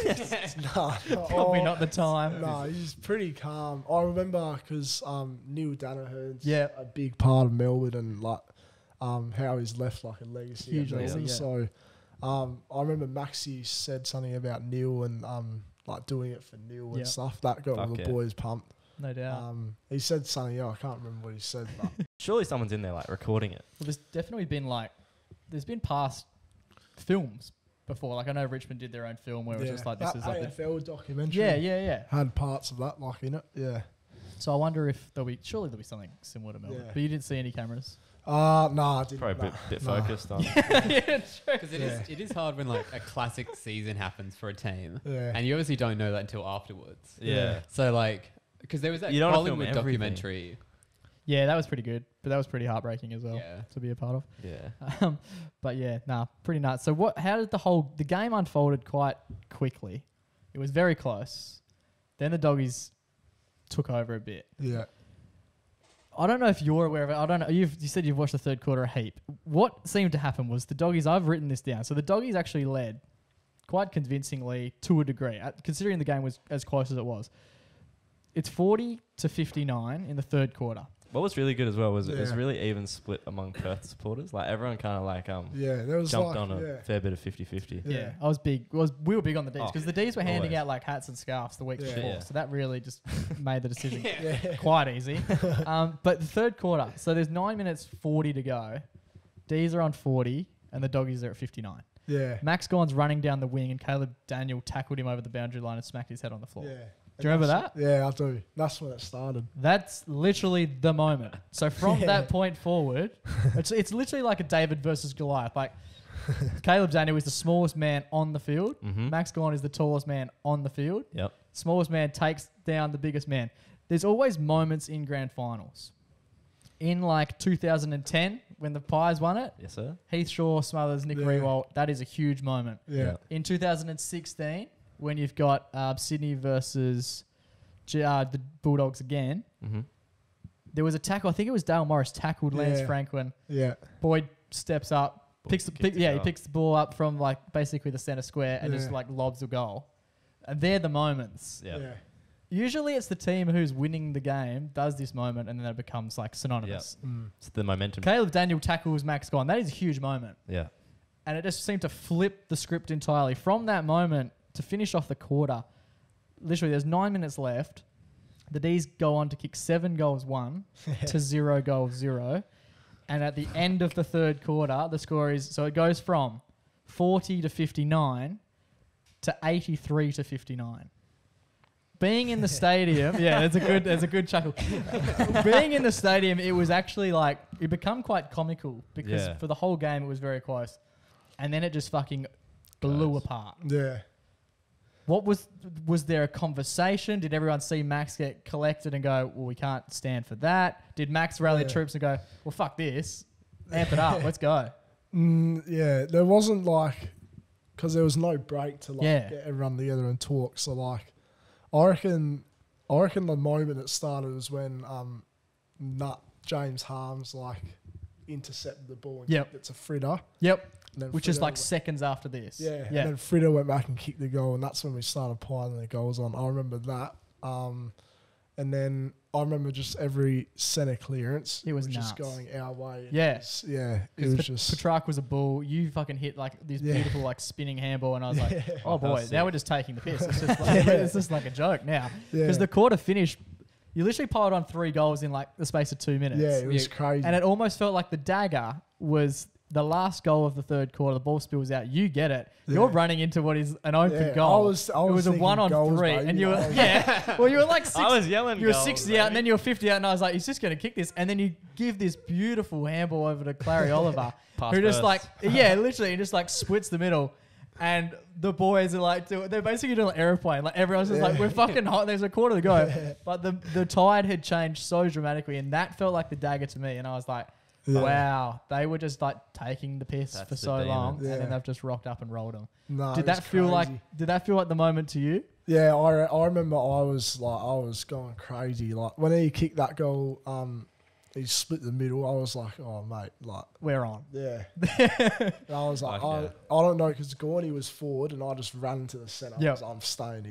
Nah, Probably not the time. No, he's pretty calm. I remember because Neil Danaher's Yeah. a big part of Melbourne and like how he's left like a legacy. Huge at Melbourne. legacy, So I remember Maxie said something about Neil and like doing it for Neil Yeah. and stuff. That got all Fuck the yeah. boys pumped. No doubt. He said something. I can't remember what he said. But Surely someone's in there like recording it. Well, there's definitely been there's been past films before. Like I know Richmond did their own film where it was just like this that is like AFL documentary. yeah. Had parts of that like in it. Yeah. So I wonder if surely there'll be something similar to Melbourne. Yeah. But you didn't see any cameras. Nah, I didn't. Probably a bit nah. focused on. Yeah, true. Because it is hard when like a classic season happens for a team, Yeah. and you obviously don't know that until afterwards. Yeah. So like, because there was that You don't wanna film Collingwood everything. documentary. Yeah, that was pretty good, but that was pretty heartbreaking as well Yeah. to be a part of. Yeah. But yeah, pretty nuts. So how did the game unfolded quite quickly? It was very close. Then the doggies took over a bit. Yeah. I don't know if you're aware of it. I don't know. You said you've watched the third quarter a heap. What seemed to happen was the doggies, I've written this down. So the doggies actually led quite convincingly to a degree, considering the game was as close as it was. It's 40-59 in the third quarter. What was really good as well was it was really even split among Perth supporters. Like everyone kind of like there was jumped on a fair bit of 50-50. Yeah, I was big. We were big on the Ds because the Ds were handing always. out like hats and scarves the week before, Yeah. so that really just made the decision quite easy. But the third quarter, so there's 9 minutes 40 to go. Ds are on 40 and the doggies are at 59. Yeah. Max Gorn's running down the wing and Caleb Daniel tackled him over the boundary line and smacked his head on the floor. Yeah. Do you remember that? Yeah, I do. That's when it started. That's literally the moment. So from that point forward, it's literally like a David versus Goliath. Like Caleb Daniel is the smallest man on the field. Mm-hmm. Max Gorn is the tallest man on the field. Yep. Smallest man takes down the biggest man. There's always moments in grand finals. In like 2010, when the Pies won it, Yes, sir. Heath Shaw smothers Nick Rewalt. That is a huge moment. Yeah. In 2016, when you've got Sydney versus the Bulldogs again, Mm-hmm. there was a tackle. I think it was Dale Morris tackled Lance Franklin. Yeah. Boyd steps up, he picks the ball up from like basically the center square and just like lobs a goal. And they're the moments. Yeah. Usually it's the team who's winning the game does this moment and then it becomes like synonymous. It's the momentum. Caleb Daniel tackles Max Gorn. That is a huge moment. Yeah. And it just seemed to flip the script entirely. From that moment to finish off the quarter, literally there's 9 minutes left. The Ds go on to kick 7 goals 1 to 0 goals 0. And at the end of the third quarter, the score is, so it goes from 40-59 to 83-59. Being in the stadium, there's a good chuckle. Being in the stadium, it was actually like, it became quite comical because for the whole game it was very close. And then it just fucking blew apart. Yeah. What was there a conversation? Did everyone see Max get collected and go, well, we can't stand for that? Did Max rally the troops and go, well, fuck this, amp it up, let's go? There wasn't like, because there was no break to like get everyone together and talk. So like, I reckon the moment it started was when James Harms like intercepted the ball and kicked it to Fritter. Yep. Which Fritter is like seconds after this. Yeah. And then Fritter went back and kicked the goal, and that's when we started piling the goals on. I remember that. And then I remember just every centre clearance. It was just nuts. going our way. Yeah. It was just... Petrarch was a bull. You fucking hit like this beautiful like spinning handball, and I was like, oh boy, now we're just taking the piss. It's just like, it's just like a joke now. Because the quarter finished, you literally piled on 3 goals in like the space of 2 minutes. Yeah, it was crazy. And it almost felt like the dagger was the last goal of the third quarter. The ball spills out. You get it. You're running into what is an open goal. It was a 1-on-3, baby. and you were well, you were like 6. I was yelling. You were goals, 60 out, and then you were 50 out, and I was like, he's just going to kick this, and then you give this beautiful handball over to Clary Oliver, who just like literally just like splits the middle. And the boys are like, they're basically doing an aeroplane. Like everyone's just like, we're fucking hot. There's a quarter to go. But the tide had changed so dramatically, and that felt like the dagger to me. And I was like, wow, they were just like taking the piss for so long, and then they've just rocked up and rolled them. No, did that feel like the moment to you? Yeah, I remember I was going crazy. Like when he kicked that goal, he split the middle. I was like, oh mate, like we're on. Yeah. And I was like, I don't know, because Gorney was forward and I just ran into the centre. I was like, I'm staying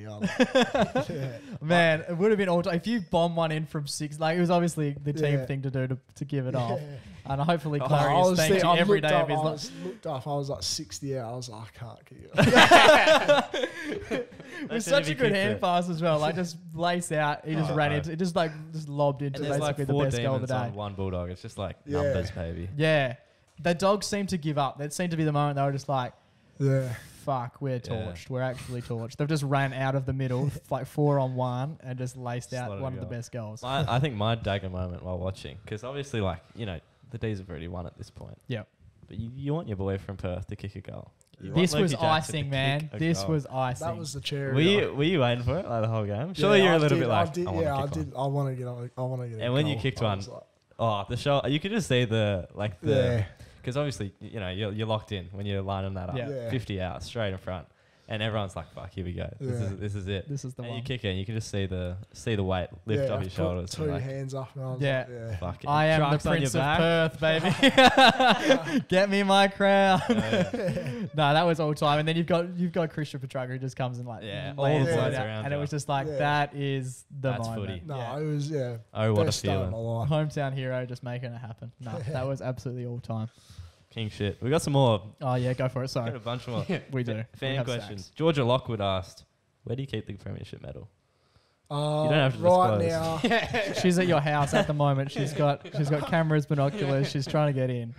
here. Man, it would have been all time. If you bomb one in from 6, like it was obviously the team thing to do to give it off. And hopefully Clary is thanking you every day of his life. I looked up, I was like 60 out. I was like, I can't kick it. It was such a good hand pass as well. Like just lace out. He just ran into it, just lobbed into basically like the best goal of the day. On one Bulldog. It's just like numbers, baby. Yeah. The dogs seemed to give up. That seemed to be the moment they were just like, fuck, we're torched. We're actually torched. They've just ran out of the middle, like 4-on-1 and just laced out one of the best goals. I think my dagger moment while watching, because obviously like, you know, the D's have already won at this point. Yep. But you want your boy from Perth to kick a goal. This was icing, man. This was icing. That was the cherry. Were you waiting for it like the whole game? Surely you're a little bit like, I did. I want to get it. And when you kicked one, the shot, you could just see because obviously, you know, you're locked in when you're lining that up. 50 out, straight in front. And everyone's like, "Fuck, here we go. This is it." This is the and one. you kick it, and you can just see the weight lift off your shoulders. Two hands up. And I was Yeah. like, yeah. Fuck it. I am the Trucks on your Prince of back. Perth, baby. Get me my crown. Oh, yeah. No, that was all time. And then you've got Christian Petrarca who just comes and like all lays the it boys out. around And it you. was just like Yeah. that is the That's moment. footy. No, Yeah. it was Oh, what a best day of my feeling. life. Hometown hero just making it happen. No, that was absolutely all time. King shit. We got some more. Oh yeah, go for it. Got Sorry, a bunch more. we do. We Fan have questions. stacks. Georgia Lockwood asked, "Where do you keep the premiership medal?" You don't have to right disclose. now. She's at your house at the moment. She's got cameras, binoculars. She's trying to get in.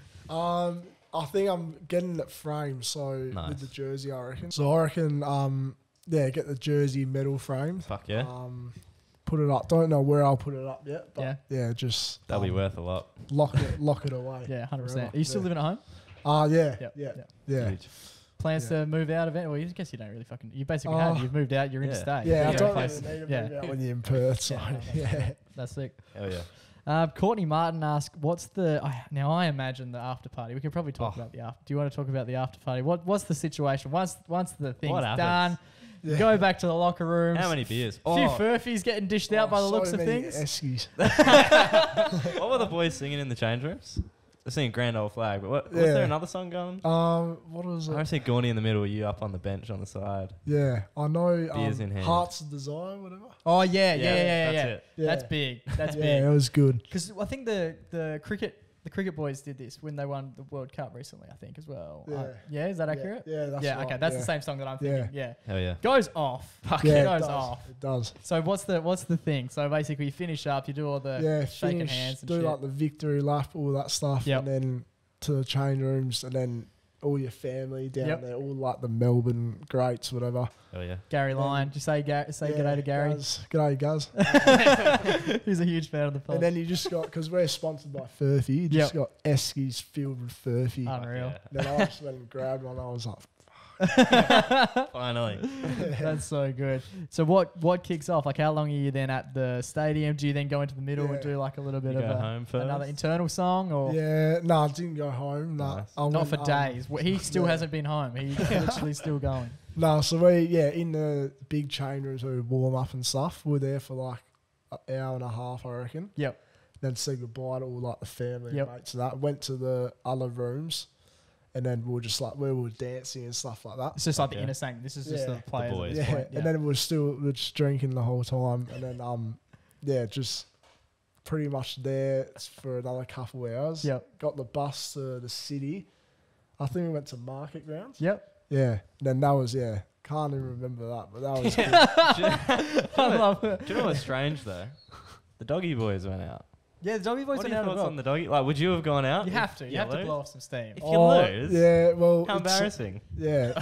I think I'm getting it framed, so Nice. with the jersey, I reckon. So I reckon, get the jersey metal framed. Fuck yeah. Put it up. Don't know where I'll put it up yet, but Yeah. just That'll be worth a lot. lock it away. Yeah, 100%. Wherever. Are you still Yeah. living at home? Yeah, Yep. yeah. Huge. Plans Yeah. to move out of it? Well, I guess you don't really fucking. You basically Oh. have. You've moved out. You're Yeah. interstate. Yeah, I You're in don't a place- really need to yeah. move out when you're in Perth, so Yeah, yeah. That's sick. Hell yeah. Courtney Martin asked, "What's the now?" I imagine the after party. We could probably talk about the after. Do you want to talk about the after party? What's the situation once the thing's What done? happens? Yeah. Go back to the locker rooms. How many beers? A few furfies getting dished out by the So looks of many things. Eskies. What were the boys singing in the change rooms? They're singing Grand Old Flag, but was Yeah. there another song going? What was I it? see Gorney in the middle, you up on the bench on the side. Yeah, I know. Beers in hand. Hearts of Desire, whatever. Oh yeah. That's it. Yeah. That's big. That's Yeah, big. it was good. Because I think the cricket boys did this when they won the World Cup recently. I think as well. Yeah. Is that accurate? Yeah, that's yeah. right. Okay, that's yeah. the same song that I'm thinking. Yeah. Hell yeah. Goes off. Fuck Yeah, it it goes does. off. It does. So what's the thing? So basically, you finish up, you do all the shaking finish, hands and do shit. like the victory lap, all that stuff, Yep. and then to the change rooms, and then all your family down Yep. there, all like the Melbourne greats, whatever. Hell yeah. Gary Lyon. Just say g'day to Gary. G'day, Guz. He's a huge fan of the pod. And then you just got, because we're sponsored by Furphy, you just got Eskies filled with Furphy. Unreal. Then I just went and grabbed one. I was like, Finally. That's so good. So what kicks off? Like, how long are you then at the stadium? Do you then go into the middle and Yeah. do like a little bit You of go home first? another internal song, or yeah, no, I didn't go home. No, Nice. I not went, for days? He still yeah. hasn't been home. He's literally still going. No, so we, in the big change rooms, we warm up and stuff. We're there for like an hour and a half, I reckon. Yep. Then say goodbye to all like the family Yep. and mates and that. Went to the other rooms, and then we were just like, we were dancing and stuff like that. It's just like the Okay. inner sanctum. This is just Yeah. the players. boys. At this Yeah, point. and then we're just drinking the whole time, and then just pretty much there for another couple hours. Yep. Got the bus to the city. I think we went to Market Grounds. Yep. Yeah. Then that was can't even remember that, but that was good. I love it. Do you know what's strange though? The doggy boys went out. Yeah, the doggy boys What went are your out as thoughts well. on the doggy? Like, would you have gone out? You have to. You have to lose? blow off some steam. If you lose, Yeah, well, how it's, embarrassing. Yeah,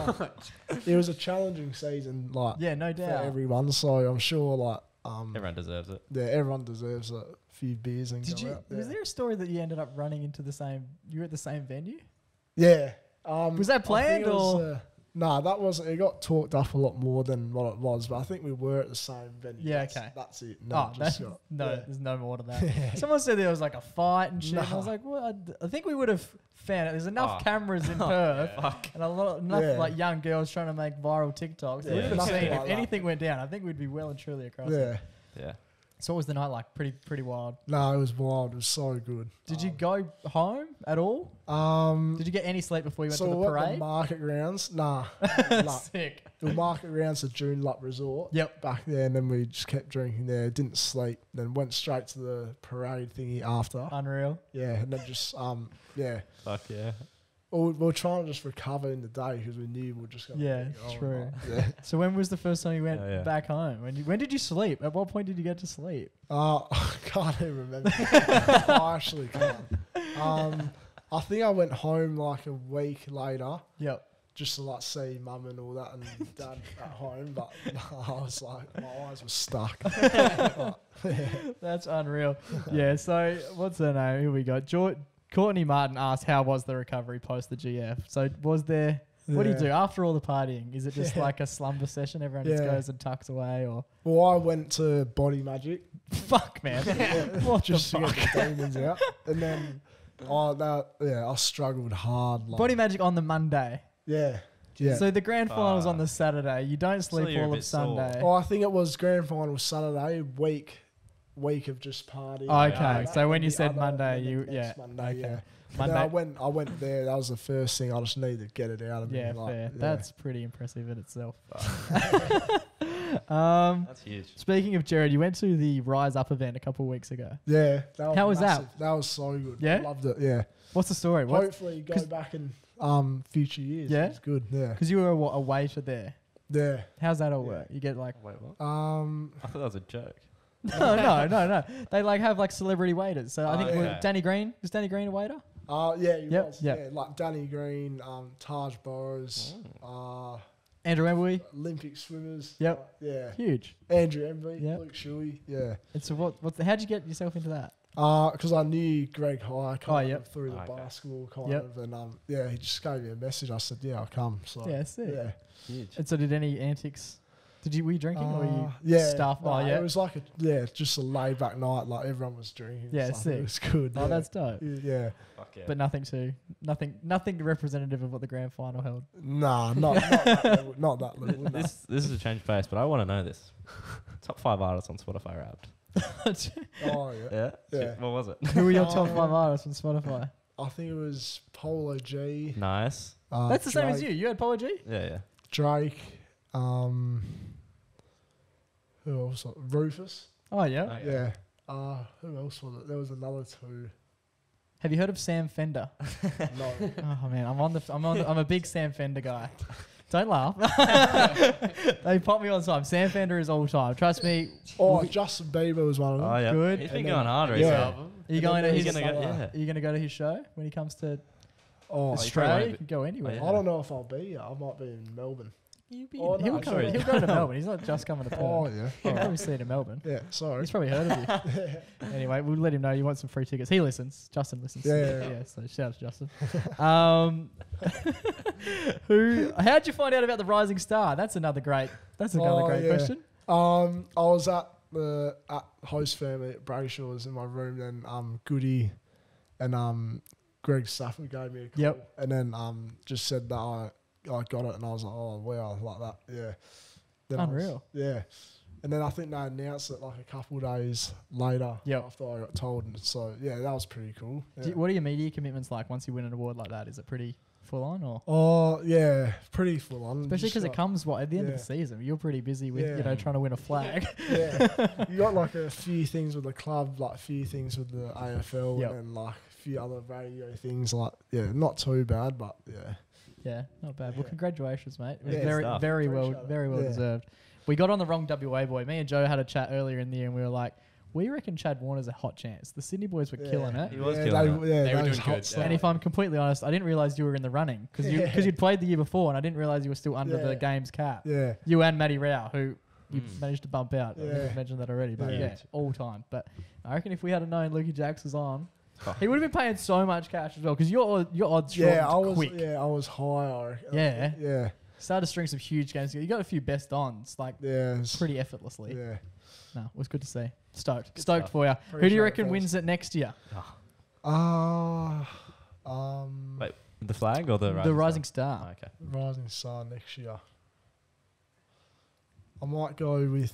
it was a challenging season, like Yeah, no for doubt. everyone. So I'm sure, like, Everyone deserves it. yeah, everyone deserves a few beers and Did go you? out. Was there a story that you ended up running into the same? You were at the same venue. Yeah. Was that I think planned it was, or? No, that wasn't. It got talked up a lot more than what it was, but I think we were at the same venue. Yeah, That's- okay. That's it. Oh, just no, got- no, yeah. there's no more to that. Someone said there was like a fight and shit. And I was No. like, well, I think we would have found it. There's enough Oh. cameras in Perth Fuck. and enough Yeah. like young girls trying to make viral TikToks. We Yeah. would have Nothing seen like if that. anything went down. I think we'd be well and truly across it. Yeah. Yeah. So what was the night like? Pretty wild. No, it was wild. It was so good. Did you go home at all? Did you get any sleep before you went so to the we went to parade? Market Grounds. Nah. Like, Sick. the Market Grounds to June Lup Resort. Yep. Back there, and then we just kept drinking there. Didn't sleep. Then went straight to the parade thingy after. Unreal. Yeah, and then just Fuck yeah. we were trying to just recover in the day because we knew we were just going. Yeah, true. Yeah. So when was the first time you went Oh, yeah. back home? When did you sleep? At what point did you get to sleep? I can't even remember. I actually can't. I think I went home like a week later Yep. just to like see mum and all that and dad at home, but I was like, my eyes were stuck. That's unreal. Yeah, so what's her name? Here we go. Courtney Martin asked, how was the recovery post the GF? So was there... What do you Yeah. do after all the partying? Is it just Yeah. like a slumber session? Everyone just Yeah. goes and tucks away, or Well, I went to Body Magic fuck, man? What just the to fuck? get the demons out, and then I struggled hard. Like, Body Magic on the Monday. yeah, Yeah. So the grand final's on the Saturday. You don't sleep you're a all of bit sore. Sunday. Oh, I think it was grand final Saturday, week of just partying. Oh, okay. And So when then you the said other- Monday, and then you the next Monday, okay. yeah. Monday. Then I went there. That was the first thing. I just needed to get it out of me. Yeah, like, fair. yeah. That's pretty impressive in itself. That's huge. Speaking of Jared, you went to the Rise Up event a couple of weeks ago. Yeah. That was How was that? massive. That was so good. Yeah? I loved it. Yeah. What's the story? Hopefully, go back in future years. Yeah? It's good. Yeah. Because you were a waiter there. Yeah. How's that all work? You get like Wait, what? I thought that was a joke. no. They like have like celebrity waiters. So I think okay. Danny Green, was Danny Green a waiter? Yeah, he Yep, was. yep. Yeah, like Danny Green, Taj Burrows, Andrew Embury, Olympic swimmers. Yep. Yeah. huge. Andrew Embury, Yep. Luke Shuey. Yeah. And so how'd you get yourself into that? Because I knew Greg High kind yep. of through the Okay. basketball kind Yep. of, and yeah, he just gave me a message. I said, yeah, I'll come. So Yeah, sick. yeah, Huge. And so did any antics? Were you drinking or were you yeah, stuff? no, Oh yeah. it was like just a laid back night. Like everyone was drinking. and Yeah, stuff. sick. It was good. Oh, yeah. that's dope. Yeah. Fuck yeah. But nothing representative of what the grand final held. Nah, not that level. Not that level. no. This is a change of pace, but I want to know this. Top 5 artists on Spotify Wrapped. Oh yeah. Yeah? Yeah. What was it? Who were your top 5 artists on Spotify? I think it was Polo G. Nice. That's the same as Drake- you. You had Polo G? Yeah. Drake. Who else? Rufus. Oh yeah. Yeah. Who else was it? There was another two. Have you heard of Sam Fender? No. Oh man, I'm a big Sam Fender guy. Don't laugh. They pop me all the time. Sam Fender is all time. Trust me. Oh, Justin Bieber was one of them. Oh, yeah. Good. He's been And going then- hard yeah. recently. Are you going to then his? there's He's gonna go, other- yeah. Are you going to go to his show when he comes to Oh, you Australia? probably You can go anywhere. yeah. I don't know if I'll be here. I might be in Melbourne. He'll no, come. sorry. He'll go to Melbourne. He's not just coming to Perth. Oh, yeah. He'll probably see it in Melbourne. Yeah, sorry. He's probably heard of you. Anyway, we'll let him know you want some free tickets. He listens. Justin listens. Yeah. So shout out to Justin. How'd you find out about the Rising Star? That's another great yeah. question. I was at the host family at Brayshaw's in my room, then Goody and Greg Stafford gave me a call. Yep. And then just said that I got it, and I was like, oh, wow, like that. Yeah. Then Unreal. Yeah. And then I think they announced it like a couple of days later Yep. after I got told. And so, yeah, that was pretty cool. Yeah. What are your media commitments like once you win an award like that? Is it pretty full on or? Oh, yeah, pretty full on. Especially Just because it like- comes at the end of yeah. the season. You're pretty busy with Yeah. trying to win a flag. Yeah, you got like a few things with the club, like a few things with the AFL, Yep. and then like a few other radio things. Like, yeah, not too bad, but yeah. Yeah, not bad. Well, Yeah. congratulations, mate. It was Yeah, very, stuff. very well, Appreciate it. very well Yeah. deserved. We got on the wrong WA boy. Me and Joe had a chat earlier in the year, and we were like, we reckon Chad Warner's a hot chance. The Sydney boys were killing it. He was yeah, killing they, it. Yeah, They were those doing hot good, stuff. And if I'm completely honest, I didn't realize you were in the running because Yeah. you'd played the year before, and I didn't realize you were still under the Yeah. game's cap. Yeah, You and Matty Rao, who you managed to bump out. I Yeah. mentioned that already, but Yeah. yeah, all time. But I reckon if we had known Lukey Jacks was on, Oh. he would have been paying so much cash as well because your odds shortened yeah, quick. I was high. I reckon. Yeah. yeah, Started to string some huge games together. You got a few best ons, like yeah, it's- pretty effortlessly. yeah. No, it was good to see. Stoked stuff. for you. Who do Appreciate you it, reckon fellas. wins it next year? Wait, the flag or the The Rising Star? Star. Oh, okay. Rising Star next year. I might go with.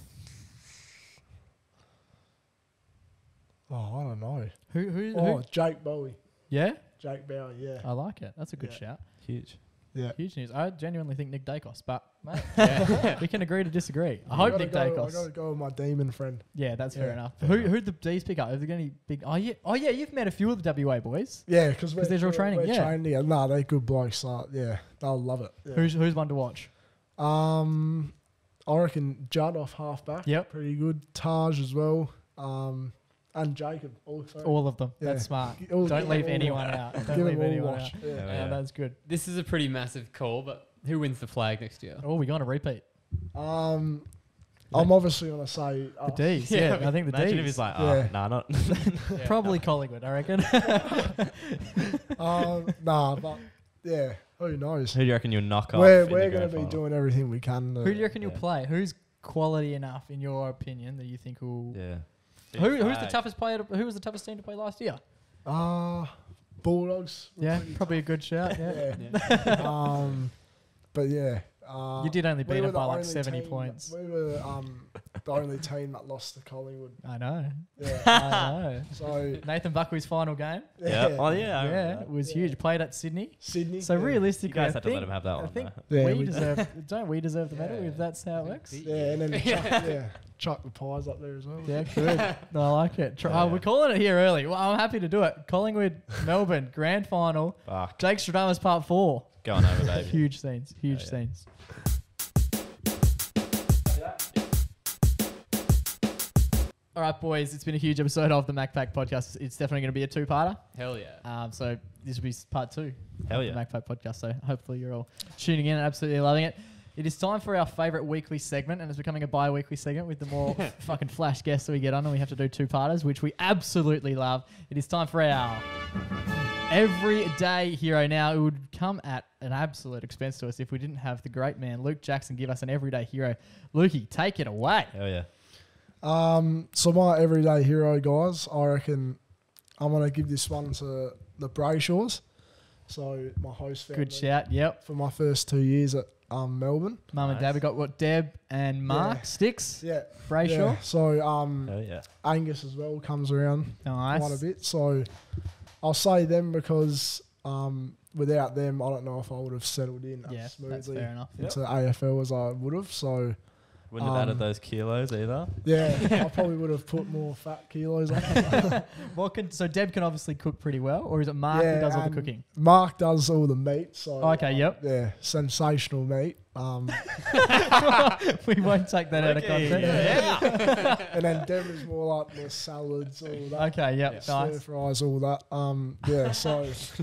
Oh, I don't know. Who? Jake Bowie. Yeah, Jake Bowie. Yeah, I like it. That's a good Yeah. shout. Huge. yeah. Huge news. I genuinely think Nick Dacos, but mate, we can agree to disagree. I hope Nick I Dacos. gotta go with my demon friend. Yeah, that's fair Yeah. enough. Who'd the D's pick up? Are there any big? Oh yeah. You've met a few of the WA boys. Yeah, because they're all training, We're yeah. training together. Nah, they're good blokes. Yeah, they'll love it. Yeah. Who's one to watch? I reckon Judd off halfback. Yep. Pretty good. Taj as well. And Jacob also. All of them. Yeah. That's smart. All- Don't give leave them all anyone watch. out. Give Don't them leave all anyone watch. out. Yeah. Yeah, that's good. This is a pretty massive call, but who wins the flag next year? Oh, we're going to repeat. I'm obviously gonna say The D's. Yeah, I think the Imagine D's. if he's like, Yeah. nah, not. Probably Collingwood, I reckon. nah, but yeah, who knows? Who do you reckon you'll knock off? We're in the gonna grand be final? doing everything we can. Who do you reckon you'll Yeah. play? Who's quality enough, in your opinion, that you think will? Yeah. Who's the Flag. toughest player? Who was the toughest team to play last year? Bulldogs. were Yeah, pretty probably a good shout. Yeah. tough. Yeah. but yeah. You did only we beat were them by the like only 70 team- points. We were the only team that lost to Collingwood. I know. Yeah. I know. So Nathan Buckley's final game. Yeah. Oh yeah. I remember Yeah, that. it was huge. Played at Sydney. Sydney. So yeah. You realistically, guys I had to think, let him have that I one. think though. Yeah, we we deserve. Don't we deserve the medal Yeah. if that's how it works? Yeah, and then chuck the pies up there as well. Yeah, good. No, I like it. We're calling it here early. Well, I'm happy to do it. Collingwood, Melbourne, grand final. Fuck. Jake Stradamus part 4. Go on over, baby. Huge scenes. Huge yeah. scenes. All right, boys. It's been a huge episode of the MacPack podcast. It's definitely going to be a 2-parter. Hell yeah. So this will be part 2. Hell of yeah. the MacPack podcast. So hopefully you're all tuning in and absolutely loving it. It is time for our favourite weekly segment, and it's becoming a bi-weekly segment with the more fucking flash guests that we get on, and we have to do 2-parters, which we absolutely love. It is time for our everyday hero. Now, it would come at an absolute expense to us if we didn't have the great man, Luke Jackson, give us an everyday hero. Lukey, take it away. Hell yeah. So my everyday hero, guys, I reckon I'm going to give this one to the Brayshaws. So my host family. Good shout. Yep. For my first 2 years at Melbourne. Mum and Dad, we got what? Deb and Mark Yeah. Sticks. Yeah. Brayshaw. Yeah. So Hell yeah. Angus as well comes around Nice. quite a bit. So I'll say them because without them, I don't know if I would have settled in Yeah, as that's smoothly fair enough. into AFL as I would have. So Wouldn't have added those kilos either. yeah, I probably would have put more fat kilos on. So Deb can obviously cook pretty well, or is it Mark who does all the and cooking? Mark does all the meat. So Okay, yep. Yeah, sensational meat. We won't take that out of context. And then Deb is more like the salads, all that. Okay, yep, Stir nice. fries, all that. Yeah, so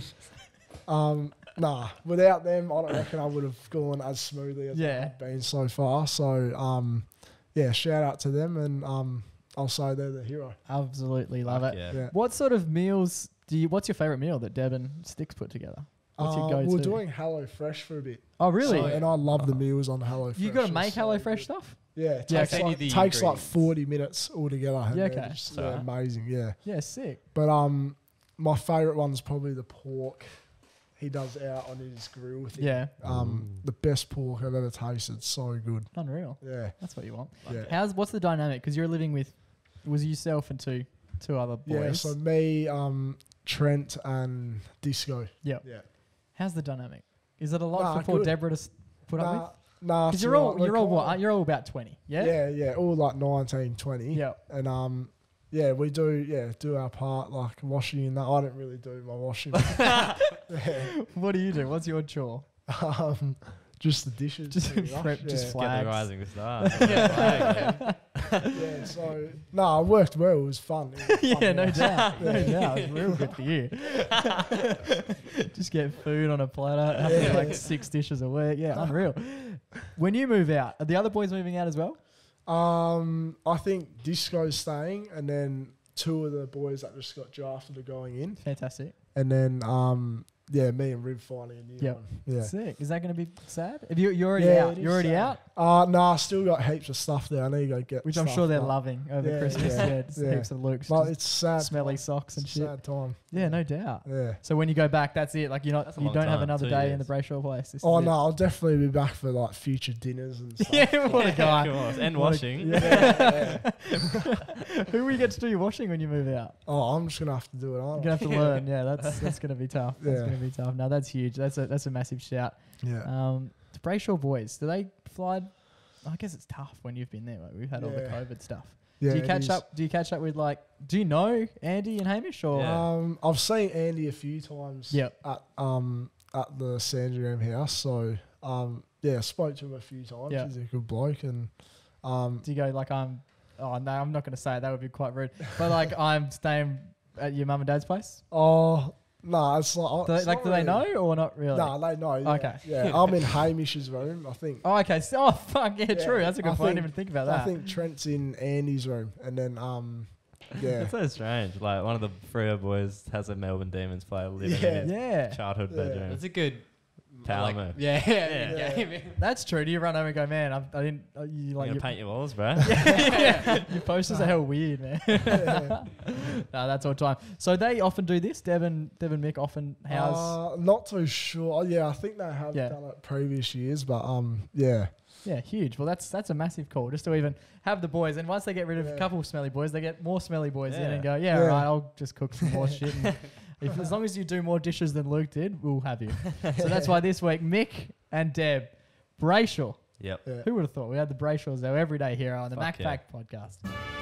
nah, without them, I don't reckon I would have gone as smoothly as Yeah. I've been so far. So yeah, shout out to them, and I'll say they're the hero. Absolutely love it. Yeah. Yeah. What sort of meals what's your favourite meal that Deb and Sticks put together? What's your go-to? We're doing Hello Fresh for a bit. Oh, really? So, and I love the meals on Hello Fresh. You got to It's make so Hello good. Fresh stuff? Yeah, it Yeah, takes, okay. like, The takes like ingredients. 40 minutes altogether. and Yeah, they're okay. just, So- amazing, yeah. Yeah, sick. But my favourite one's probably the pork he does out on his grill thing. Yeah, The best pork I've ever tasted. So good. unreal. Yeah. That's what you want. Yeah. What's the dynamic? Because you're living with, was it yourself and two other boys? Yeah, so me, Trent and Disco. Yep. Yeah. How's the dynamic? Is it a lot Nah, for poor good. Deborah to put up with? Nah, Because it's you're all alright. We're what? kinda- You're all about 20. Yeah. Yeah, all like 19, 20. Yeah. And yeah, we do our part, like washing and that. I don't really do my washing. What do you do? What's your chore? Just the dishes. Just pretty much, prep, yeah. just Get flags. the rising star. Yeah, so no, it worked well. It was fun. It was Yeah, fun, no doubt. No doubt. It's real good for you. Just get food on a platter, have like 6 dishes a week. Yeah, unreal. When you move out, are the other boys moving out as well? I think Disco's staying, and then 2 of the boys that just got drafted are going in, Fantastic. and then yeah, me and Rib finding a new Yep. one. Yeah. Sick. Is that going to be sad? If you're already Yeah, out. it is You're already sad. out, No, I still got heaps of stuff there. I need to go get. which I'm stuff, sure they're but- loving over Yeah, Christmas. yeah, Yeah, just yeah. heaps of Luke's. But just it's sad. smelly time. socks and It's a shit. sad time. Yeah, no doubt. Yeah. So when you go back, that's it. Like That's a you long don't have time, another 2 day in years. the Brayshaw place. This Oh is it. no, I'll definitely be back for like future dinners and stuff. Yeah, what a guy. Of course. And What a- washing. Yeah. Who will you get to do your washing when you move out? Oh, I'm just gonna have to do it. You're Aren't gonna I? have to learn. Yeah, that's gonna be tough. That's Yeah. gonna be tough. No, that's huge. That's a massive shout. Yeah. The Brayshaw boys, do they fly? I guess it's tough when you've been there. Like we've had all the Yeah. COVID stuff. Yeah. do you it catch is. up? Do you catch up with do you know Andy and Hamish or? Yeah. I've seen Andy a few times. Yep. At the Sandringham house. So yeah, spoke to him a few times. Yeah. He's a good bloke, and Do you go like I'm? Oh no, I'm not gonna say it. That would be quite rude. But like I'm staying at your mum and dad's place. oh no, it's like Do they know or not really? No, they know. Yeah. Okay. Yeah, I'm in Hamish's room. I think. Oh, okay. So, fuck yeah, true. That's a good I point. I didn't think- even think about that. I think Trent's in Andy's room, and then yeah. It's so strange. Like one of the Freo boys has a Melbourne Demons player living Yeah. in his Yeah, childhood Yeah. bedroom. That's a good Power move. Yeah. Yeah. that's true. Do you run home and go, man? I didn't. You I'm like gonna your, paint your walls, bro. yeah, your posters are hell weird, man. Yeah. No, that's all time. So they often do this. Deb and Mick often house. Not too sure. Yeah, I think they have done it previous years, but yeah. Yeah, huge. Well, that's a massive call just to even have the boys. And once they get rid of a couple of smelly boys, they get more smelly boys in and go, all right, I'll just cook some more shit. And as long as you do more dishes than Luke did, we'll have you. So that's why this week, Mick and Deb, Brayshaw. Yep. Yeah. Who would have thought? We had the Brayshaws, our everyday hero on the Fuck MacPack podcast.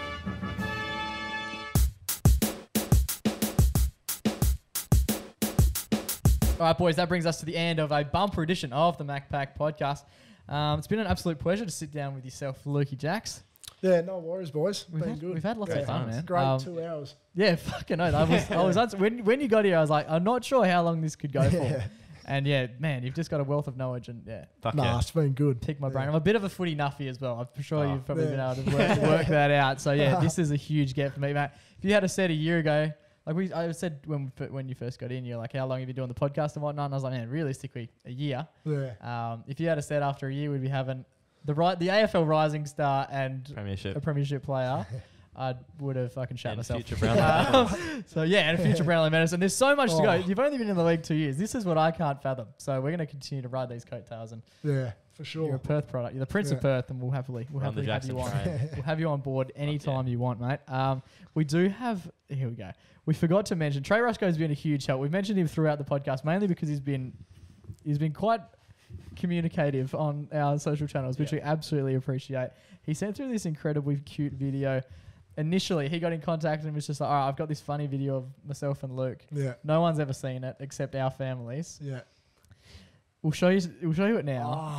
All right, boys, that brings us to the end of a bumper edition of the MacPack podcast. It's been an absolute pleasure to sit down with yourself, Lukey Jacks. Yeah, no worries, boys. Been good. We've had lots of fun, man. Great 2 hours. Yeah, fucking oath. When you got here, I was like, I'm not sure how long this could go for. And yeah, man, you've just got a wealth of knowledge and It's been good. Pick my brain. I'm a bit of a footy nuffy as well. I'm sure you've probably been able to work that out. So yeah, this is a huge get for me, Matt. If you had said a year ago, like I said when you first got in, you're like, how long have you been doing the podcast and whatnot? And I was like, man, realistically, a year. Yeah. If you had said after a year we'd be having the AFL Rising Star and a premiership player, I would have fucking shat myself. Future Brownlow. So yeah, and a future Brownlow medicine. There's so much to go. You've only been in the league 2 years. This is what I can't fathom. So we're going to continue to ride these coattails. And yeah, for sure. You're a Perth product. You're the Prince of Perth, and we'll happily have you on. We'll have you on board anytime you want, mate. We do have. Here we go. We forgot to mention Trey Ruscoe has been a huge help. We've mentioned him throughout the podcast mainly because he's been quite communicative on our social channels, which we absolutely appreciate. He sent through this incredibly cute video. Initially, he got in contact and was just like, all right, I've got this funny video of myself and Luke. Yeah. No one's ever seen it except our families. Yeah. We'll show you it now.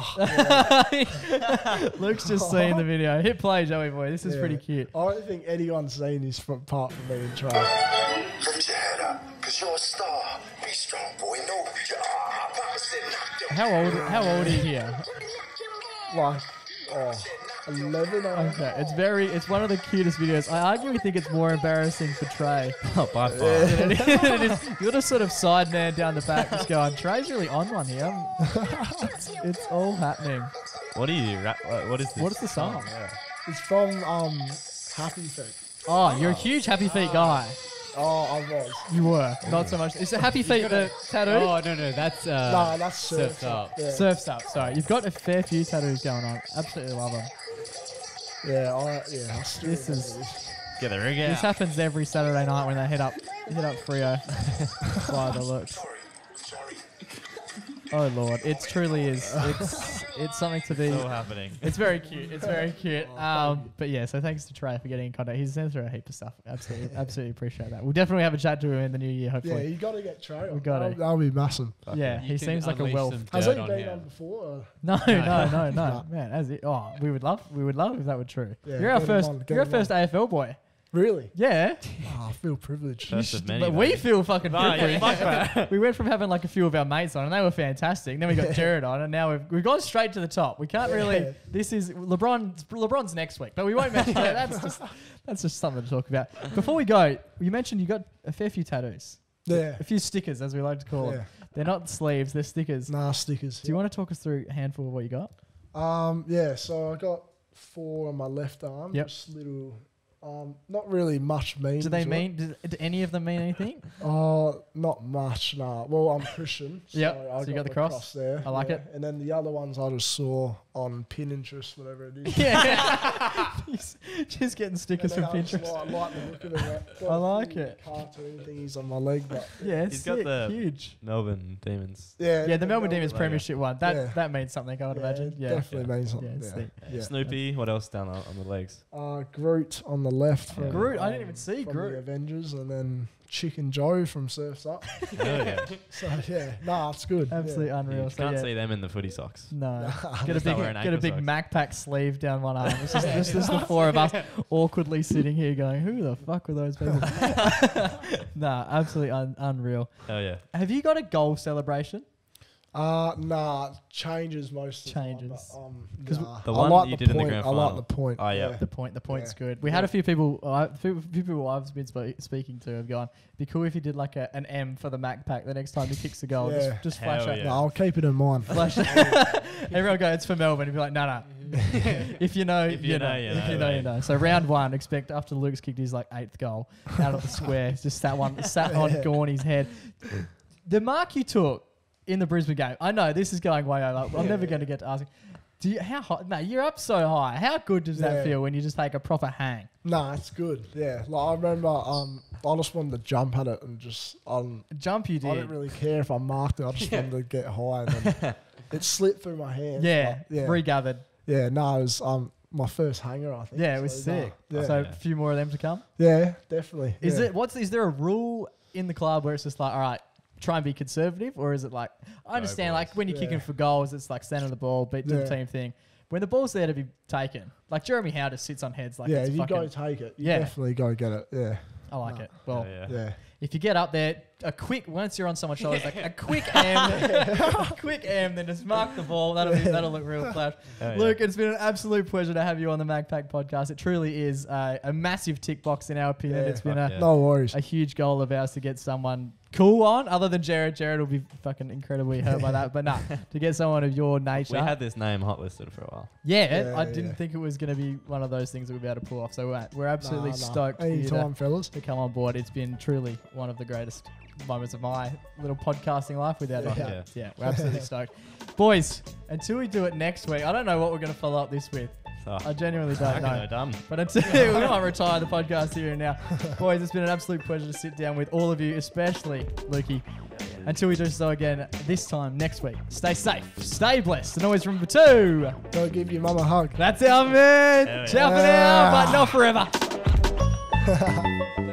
Oh, Luke's just seen the video. Hit play, Joey boy. This is pretty cute. I don't think anyone's seen this part from me and Trey. Lift your head up, cause you're a star. Be strong, boy. No, Papa said knock them. How old are you here? Like, 11. Okay, it's one of the cutest videos. I arguably think it's more embarrassing for Trey. Oh, by far. You're just sort of side man down the back, just going, Trey's really on one here. It's all happening. What do you rap? What is this? What is the song? It's from Happy Feet. Oh, you're a huge Happy Feet guy. Oh, I was. You were. Not so much. Is it Happy Feet the tattoo? Oh, no. That's that's Surf's Up. Yeah. Surf's Up. Sorry. You've got a fair few tattoos going on. Absolutely love them. Yeah, This is... Get the rig out. This happens every Saturday night when they hit up Freo by the looks. Oh Lord, it truly is. It's something to be. It's all happening. It's very cute. It's very cute. But yeah, so thanks to Trey for getting in contact. He's sent through a heap of stuff. Absolutely appreciate that. We'll definitely have a chat to him in the new year. Hopefully. Yeah, you got to get Trey. We got it. That'll be massive. Yeah, he seems like a wealth. Has he been on before? No. Man, as it. Oh, we would love if that were true. Yeah, you're our first AFL boy. Really? Yeah. Oh, I feel privileged. But we feel fucking privileged. We went from having like a few of our mates on, and they were fantastic. And then we got Jared on, and now we've gone straight to the top. We can't really. This is LeBron's next week, but we won't mention that. That's just something to talk about. Before we go, you mentioned you got a fair few tattoos. Yeah. A few stickers, as we like to call them. They're not sleeves; they're stickers. Nah, stickers. Do you want to talk us through a handful of what you got? Yeah. So I got 4 on my left arm. Yep. Just little. Not really much mean. Do they mean? Do any of them mean anything? Not much. Nah. Well, I'm Christian. So you got the cross there. I like it. And then the other ones I just saw on Pinterest, whatever it is. Yeah. Just getting stickers from Pinterest. I like the look of them. I like it. Cartoon thingies on my leg, but yeah, He's got the huge. Melbourne Demons. Yeah, the Melbourne Demons Premiership one. That means something, I would imagine. Yeah, definitely means something. Yeah. Snoopy. What else down on the legs? Groot on the left. Groot. I didn't even see from Groot. The Avengers, and then Chicken Joe from Surf's Up. So yeah, it's good. Absolutely unreal. You can't see them in the footy socks. No, get a big MacPack sleeve down one arm. It's just the 4 of us awkwardly sitting here going, "Who the fuck were those people?" Nah, absolutely unreal. Oh yeah. Have you got a goal celebration? Nah, changes most of the time. Changes. But, nah. The I one like you the did in the point. grand I like final. the point. Oh, yeah. The point's Yeah. good. We had a few people, few people I've been speaking to have gone, it'd be cool if you did like an M for the Mac Pack the next time he kicks the goal. Yeah. Just flash Hell up. yeah. No, I'll keep it in mind. Flash. Everyone go, it's for Melbourne. He'd be like, no. If you know, you know. If you know, you know. So round one, expect after Luke's kicked his like 8th goal out of the square, just that one sat on Gorney's head. The mark you took in the Brisbane game, I know this is going way over. I'm never going to get to asking. How high? Mate, you're up so high. How good does that feel when you just take a proper hang? Nah, it's good. Yeah, like I remember, I just wanted to jump at it and just Jump you did. I didn't really care if I marked it. I just wanted to get high, and then it slipped through my hand. Yeah, but, yeah, regathered. yeah. No, it was my first hanger. I think. Yeah, it was sick. nah, yeah. So a few more of them to come. Yeah, definitely. Is yeah. is there a rule in the club where it's just like, all right, try and be conservative, or is it like, I understand like when you're kicking for goals, it's like center the ball, beat the team thing. When the ball's there to be taken, like Jeremy Howe just sits on heads like Yeah, it's if you fucking, go take it, you Yeah. definitely go get it. Yeah, I like it. Well, yeah. if you get up there, once you're on someone's shoulders, like a quick M, then just mark the ball. That'll look real flash. Luke, it's been an absolute pleasure to have you on the MacPack podcast. It truly is a massive tick box in our opinion. Yeah. It's been No worries. a huge goal of ours to get someone cool on, other than Jared. Jared will be fucking incredibly hurt by that. But nah, to get someone of your nature. We had this name hot listed for a while. I didn't think it was going to be one of those things that we'd be able to pull off. So we're absolutely stoked for you Anytime, fellas. to come on board. It's been truly one of the greatest moments of my little podcasting life, without a doubt. Yeah, we're absolutely stoked. Boys, until we do it next week, I don't know what we're going to follow up this with. I genuinely don't know. Done. But until we might retire the podcast here and now. Boys, it's been an absolute pleasure to sit down with all of you, especially Lukey. Until we do so again this time next week, stay safe, stay blessed, and always remember to Go give your mum a hug. That's our man. Hell yeah. Ciao for now, but not forever.